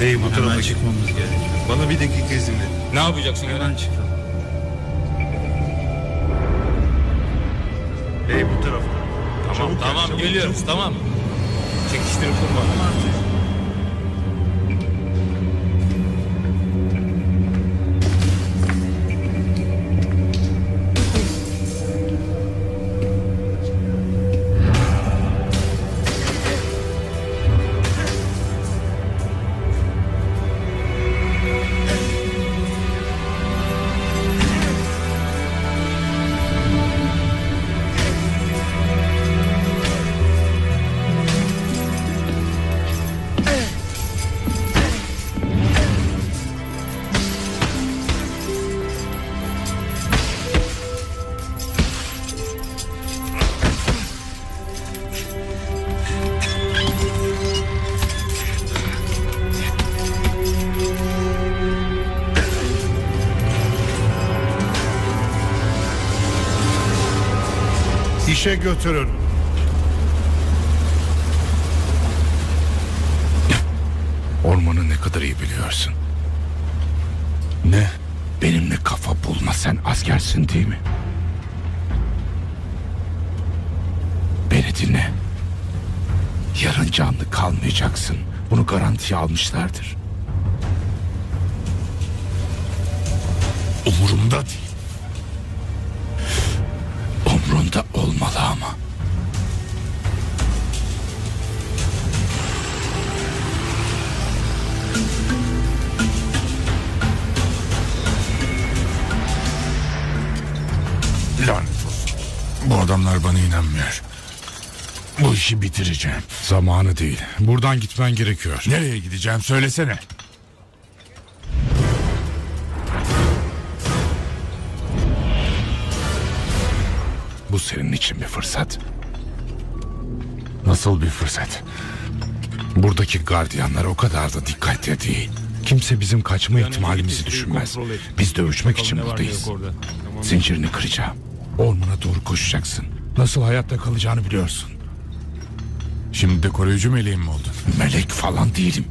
Bey bu tarafa çıkmamız gerekiyor. Bana bir dakika izin verin. Ne yapacaksın? Hemen çıkalım. Bey bu tarafa. Tamam geliyoruz tamam. Çekiştirip durma. İşe götürün. Ormanı ne kadar iyi biliyorsun. Ne? Benimle kafa bulma, sen askersin değil mi? Beni dinle. Yarın canlı kalmayacaksın. Bunu garantiye almışlardır. Umurumda değil. Umrunda olmalı ama. Lanet olsun. Bu adamlar bana inanmıyor. Bu işi bitireceğim. Zamanı değil. Buradan gitmen gerekiyor. Nereye gideceğim söylesene. Bu senin için bir fırsat. Nasıl bir fırsat? Buradaki gardiyanlar o kadar da dikkatli değil. Kimse bizim kaçma ihtimalimizi düşünmez. Biz dövüşmek için buradayız. Zincirini kıracağım. Ormana doğru koşacaksın. Nasıl hayatta kalacağını biliyorsun. Şimdi de koruyucu meleğim mi oldun? Melek falan değilim.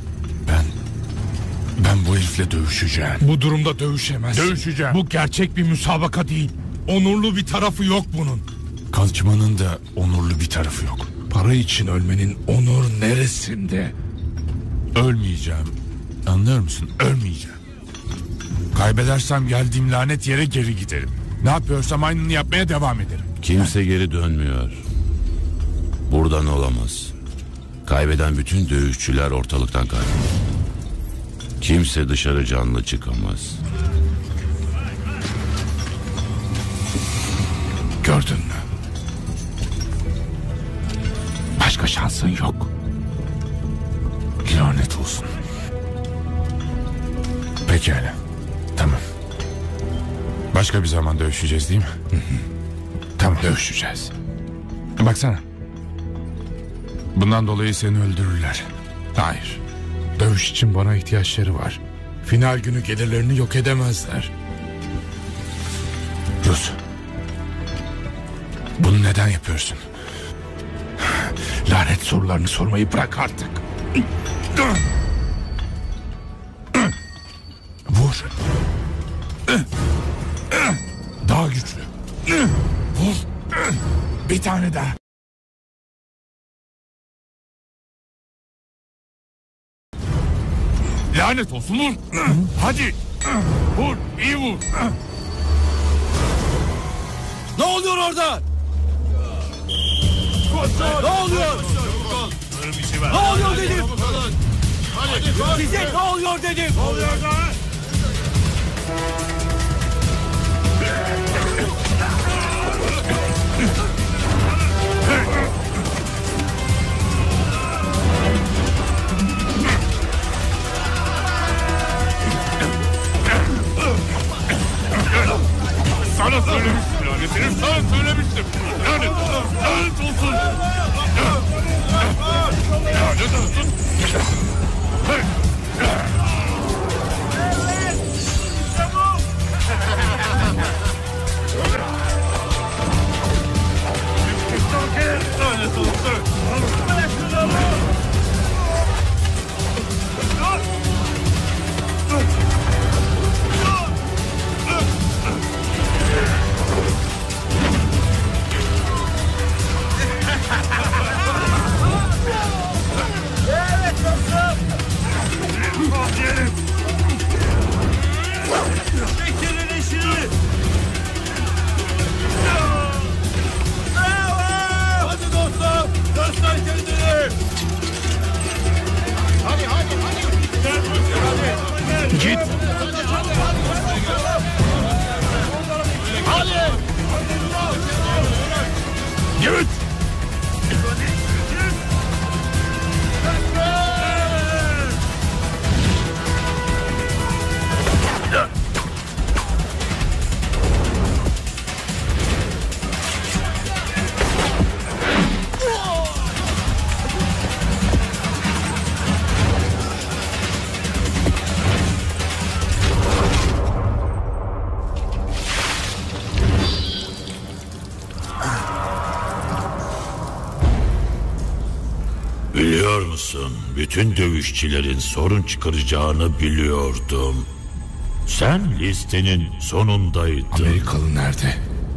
Ben bu herifle dövüşeceğim. Bu durumda dövüşemezsin. Dövüşeceğim. Bu gerçek bir müsabaka değil. Onurlu bir tarafı yok bunun. Kaçmanın da onurlu bir tarafı yok. Para için ölmenin onur neresinde? Ölmeyeceğim. Anlıyor musun? Ölmeyeceğim. Kaybedersem geldiğim lanet yere geri giderim. Ne yapıyorsam aynını yapmaya devam ederim. Kimse geri dönmüyor. Buradan olamaz. Kaybeden bütün dövüşçüler ortalıktan kaybolur. Kimse dışarı canlı çıkamaz. Gördün mü? Başka şansın yok. Lanet olsun. Pekala. Tamam. Başka bir zaman dövüşeceğiz değil mi? Tamam. Dövüşeceğiz. Baksana. Bundan dolayı seni öldürürler. Hayır. Dövüş için bana ihtiyaçları var. Final günü gelirlerini yok edemezler. Rus. Bunu neden yapıyorsun? Lanet sorularını sormayı bırak artık. Vur. Daha güçlü. Vur. Bir tane daha. Lanet olsun, vur. Hadi. Vur, iyi vur. Ne oluyor orada? Ne oluyor? Ne oluyor dedim? Size ne oluyor dedim? Ne oluyor da? Sana söylemiştim lanet herif, sana söylemiştim. Lanet olsun. Lanet olsun. Yürü. Biliyor musun, bütün dövüşçülerin sorun çıkaracağını biliyordum. Sen listenin sonundaydın. Amerikalı nerede?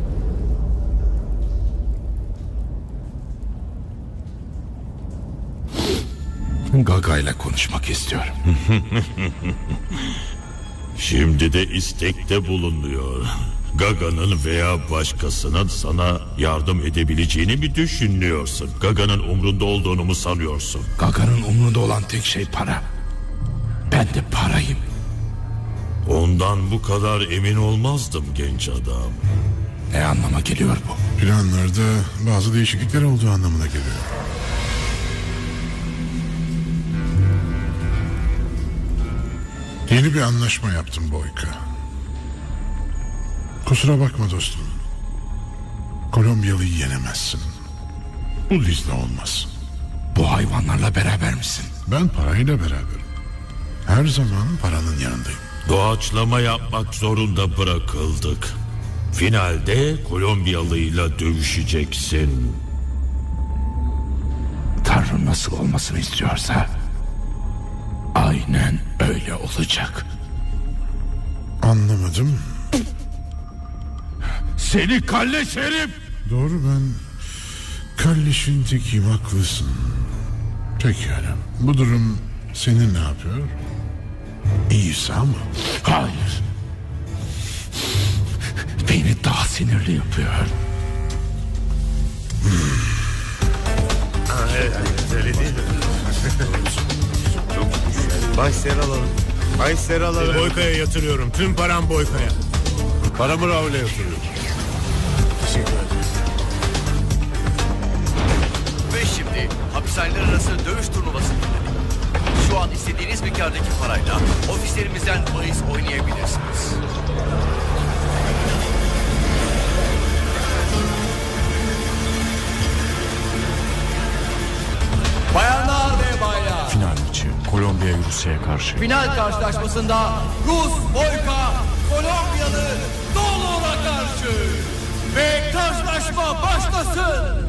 Gaga ile konuşmak istiyorum. Şimdi de istekte bulunuyor. Gaga'nın veya başkasının sana yardım edebileceğini mi düşünüyorsun? Gaga'nın umrunda olduğunu mu sanıyorsun? Gaga'nın umrunda olan tek şey para. Ben de parayım. Ondan bu kadar emin olmazdım genç adam. Ne anlama geliyor bu? Planlarda bazı değişiklikler olduğu anlamına geliyor. Yeni bir anlaşma yaptım Boyka. Kusura bakma dostum. Kolombiyalı'yı yenemezsin. Bu liste olmaz. Bu hayvanlarla beraber misin? Ben parayla beraberim. Her zaman paranın yanındayım. Doğaçlama yapmak zorunda bırakıldık. Finalde Kolombiyalı'yla dövüşeceksin. Tanrı nasıl olmasını istiyorsa aynen öyle olacak. Anlamadım. Seni kalleş herif. Doğru, ben kalleşin tekiyim, haklısın. Pekala, bu durum seni ne yapıyor? İsa mı? Hayır. Beni daha sinirli yapıyor. Evet, öyle değil mi? Bahisleri alalım. Bahisleri alalım. Boyka'ya yatırıyorum. Tüm param Boyka'ya. Paramı Raul'e yatırıyorum. Teşekkür ederim. Ve şimdi hapishaneler arası dövüş turnuvası dinledik. Şu an istediğiniz miktardaki parayla ofislerimizden bahis oynayabilirsiniz. Bayanlar ve baylar, Final maçı Kolombiya Rusya'ya karşı. final karşılaşmasında Rus Boyka Kolombiyalı Dolo'na karşı. Ve karşılaşma başlasın.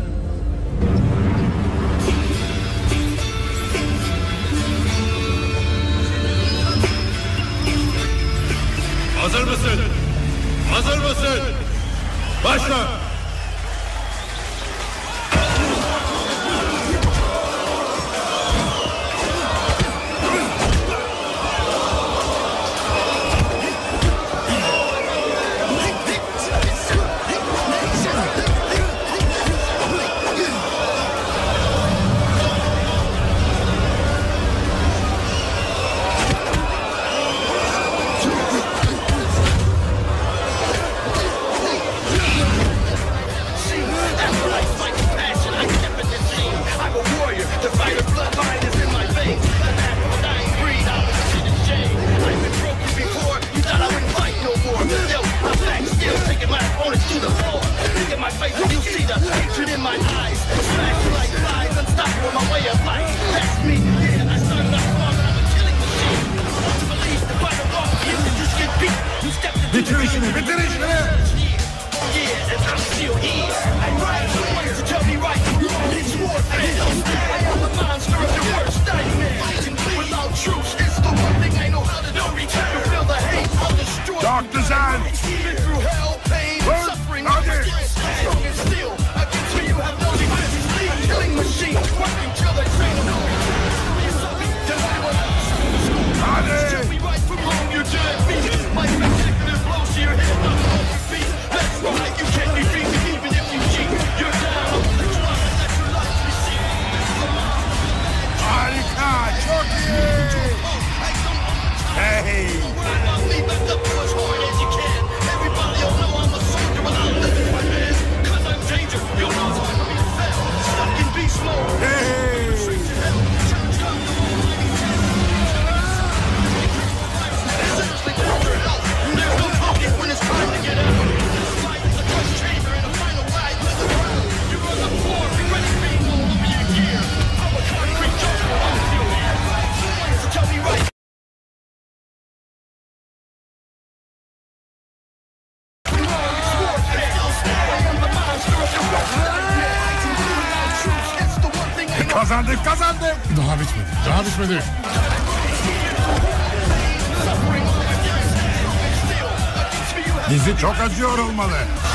Hazır mısın? Hazır mısın? Başla. Kazandık. Daha bitmedi. Dizi çok acıyor olmalı.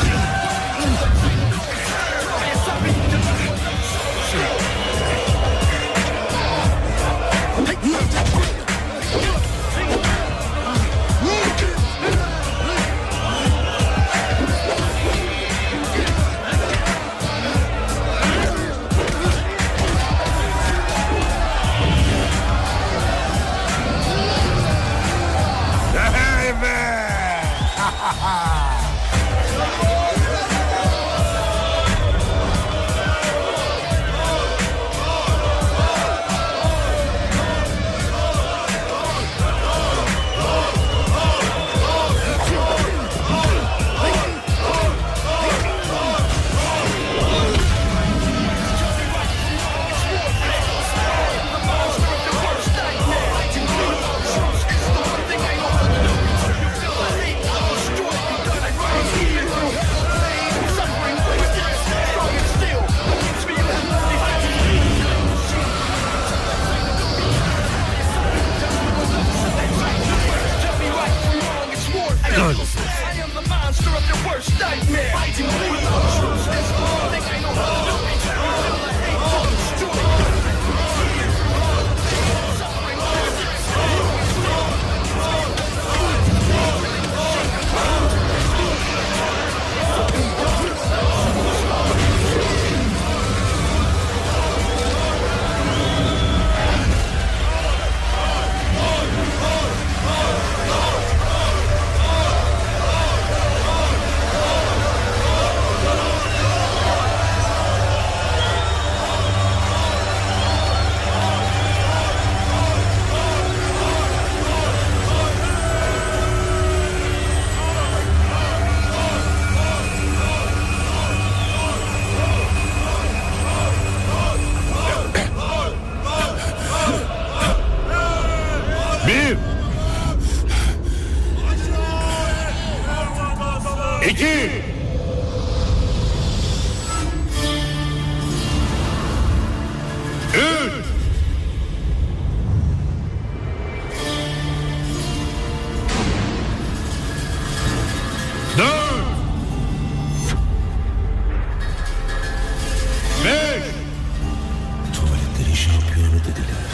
Tuvaletlerin şampiyonu dediler.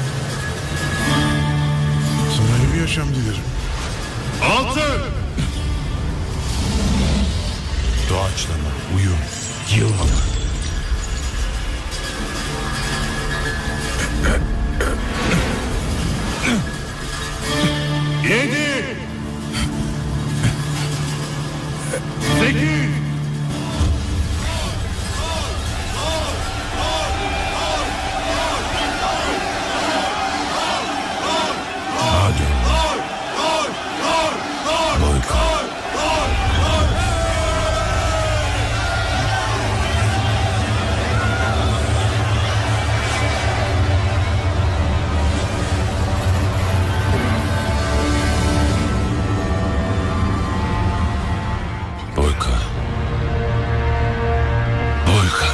Sana iyi bir yaşam dilerim. 6. Doğaçlama, uyum, yılmama. Yedi. 8. Hadi. Boyka. Boyka. Boyka.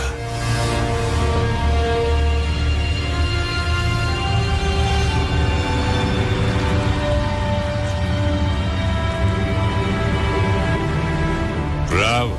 Bravo.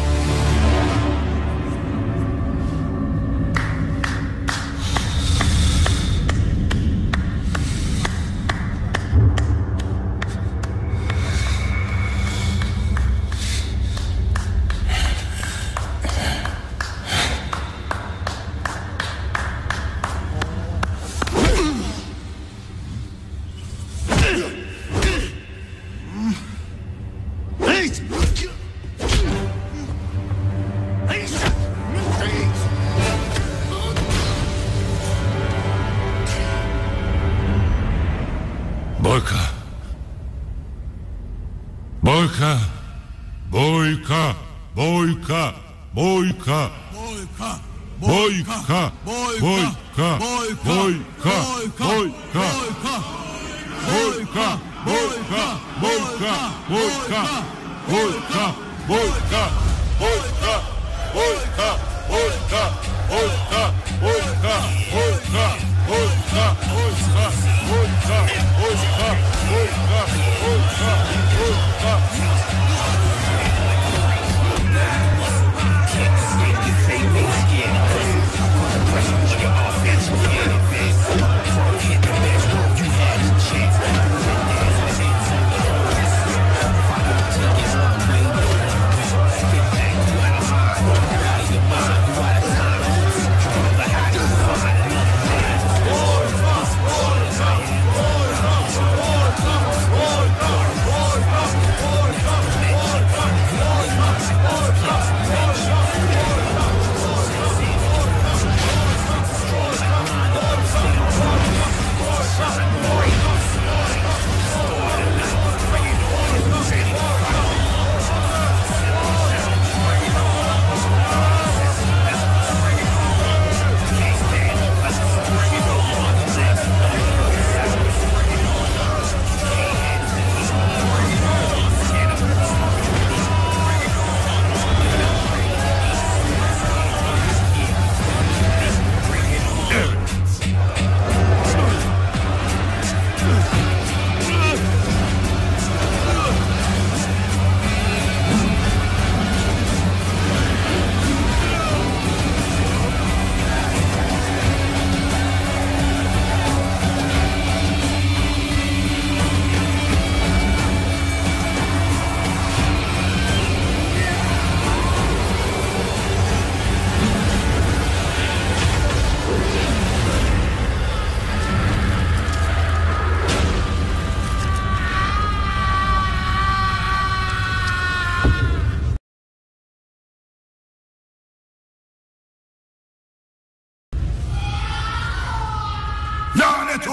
Boyka. Boyka. Boyka. Boyka. Boyka. Boyka. Boyka. Boyka. Boyka. Boyka. Boyka. Boyka. Boyka. Boyka. Boyka. Boyka. Boyka. Boyka.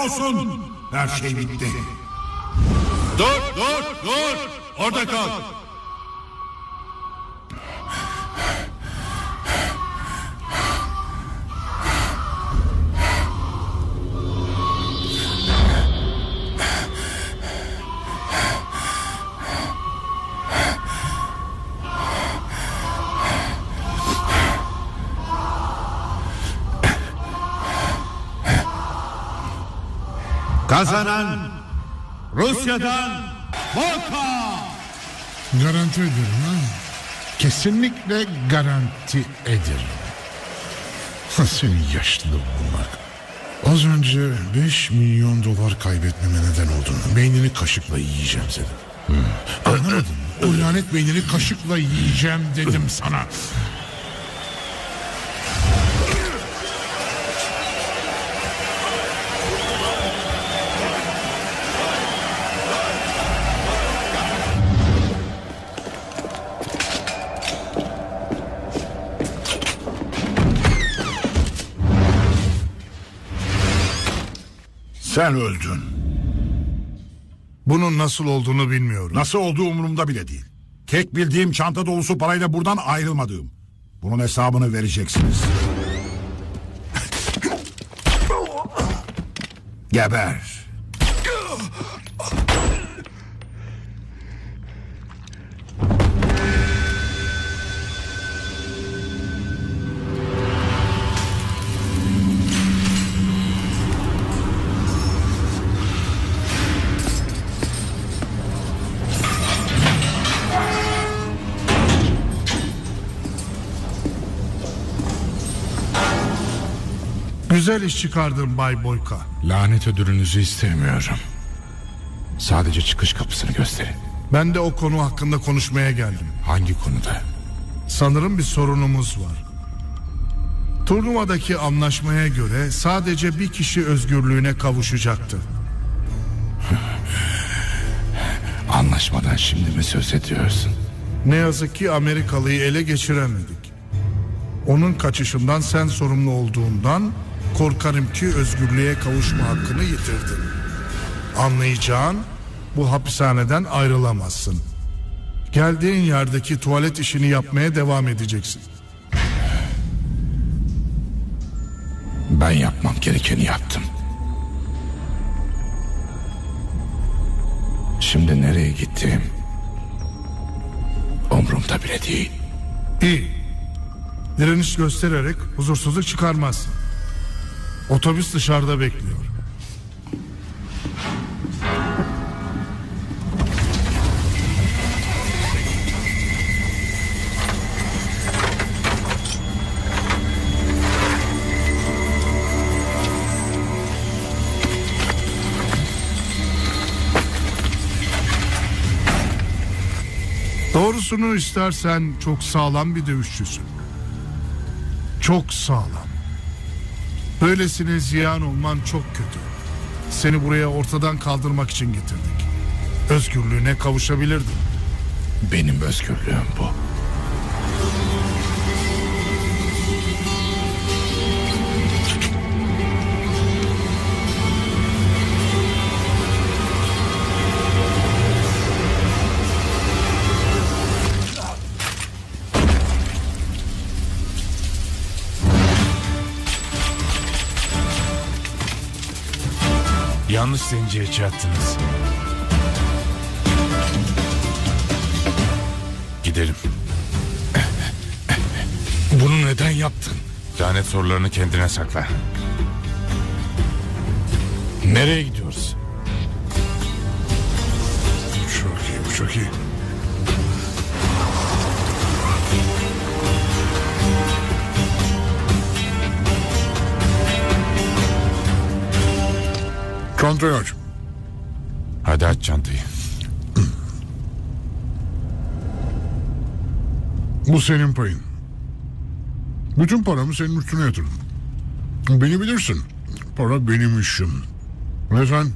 olsun. Her şey bitti. Dur. Orada kal. Kazanan Rusya'dan Volka. Garanti ederim ha. Kesinlikle garanti ederim. Senin yaşlı bulmak. Az önce 5 milyon dolar kaybetmeme neden oldun. Beynini kaşıkla yiyeceğim dedim. Anlamadın mı? O lanet beynini kaşıkla yiyeceğim dedim sana. Sen öldün. Bunun nasıl olduğunu bilmiyorum. Nasıl olduğu umurumda bile değil. Tek bildiğim çanta dolusu parayla buradan ayrılmadığım. Bunun hesabını vereceksiniz. Geber. Güzel iş çıkardın Bay Boyka. Lanet ödülünüzü istemiyorum. Sadece çıkış kapısını gösterin. Ben de o konu hakkında konuşmaya geldim. Hangi konuda? Sanırım bir sorunumuz var. Turnuvadaki anlaşmaya göre sadece bir kişi özgürlüğüne kavuşacaktı. Anlaşmadan şimdi mi söz ediyorsun? Ne yazık ki Amerikalıyı ele geçiremedik. Onun kaçışından sen sorumlu olduğundan korkarım ki özgürlüğe kavuşma hakkını yitirdin. Anlayacağın, bu hapishaneden ayrılamazsın. Geldiğin yerdeki tuvalet işini yapmaya devam edeceksin. Ben yapmam gerekeni yaptım. Şimdi nereye gittiğim umurumda bile değil. İyi. Direniş göstererek huzursuzluk çıkarmazsın. Otobüs dışarıda bekliyor. Doğrusunu istersen çok sağlam bir dövüşçüsün. Çok sağlam. Böylesine ziyan olman çok kötü. Seni buraya ortadan kaldırmak için getirdik. Özgürlüğüne kavuşabilirdin. Benim özgürlüğüm bu. Yanlış zenciye çattınız. Gidelim. Bunu neden yaptın? Lanet sorularını kendine sakla. Nereye gidiyoruz? Çok iyi, bu çok iyi. Çantayı aç. Hadi aç çantayı. Bu senin payın. Bütün paramı senin üstüne yatırdım. Beni bilirsin. Para benim işim. Ve sen?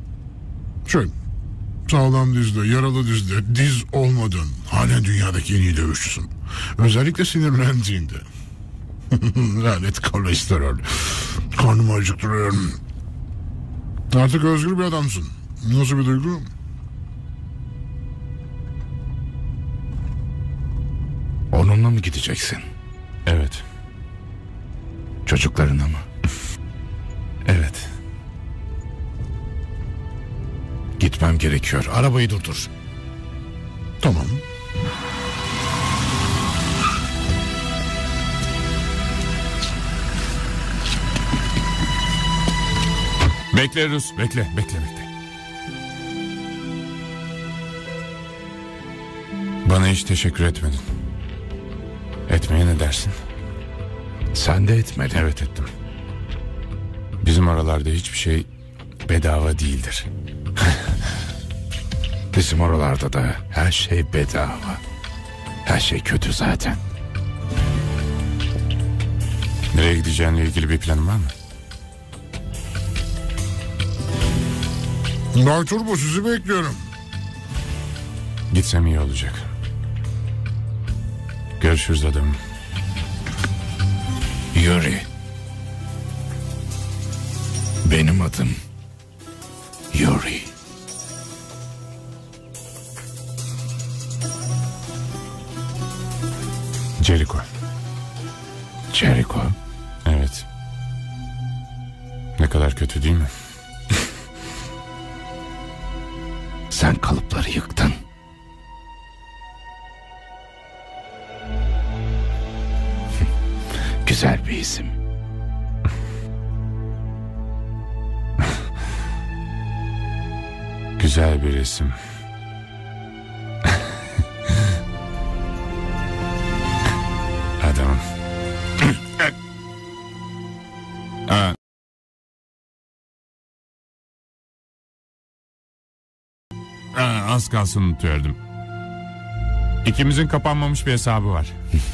Sağlam dizde, yaralı dizde, diz olmadın. Hala dünyadaki en iyi dövüşçüsün. Özellikle sinirlendiğinde. Lanet kolesterol. Karnımı acıktırıyor. Artık özgür bir adamsın. Nasıl bir duygu? Onunla mı gideceksin? Evet. Çocuklarına mı? Evet. Gitmem gerekiyor. Arabayı durdur. Tamam. Bekle Rus, bekle. Bana hiç teşekkür etmedin. Etmeye ne dersin? Sen de etmedin. Evet, ettim. Bizim oralarda hiçbir şey bedava değildir. Bizim oralarda da her şey bedava. Her şey kötü zaten. Nereye gideceğinle ilgili bir planın var mı? Bay Turbo, sizi bekliyorum. Gitsem iyi olacak. Görüşürüz adamım. Yuri. Benim adım Yuri. Jericho. Jericho? Evet. Ne kadar kötü değil mi? Sen kalıpları yıktın. Güzel bir isim. Güzel bir isim. Adamım. Az kalsın unutuyordum. İkimizin kapanmamış bir hesabı var.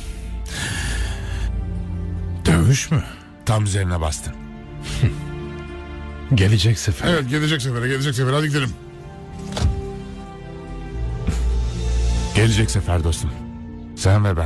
Dövüş mü? Tam üzerine bastın. Gelecek sefer. Evet, gelecek sefere. Hadi gidelim. Gelecek sefer dostum. Sen ve ben.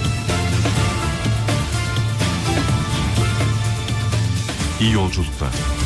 İyi yolculuklar.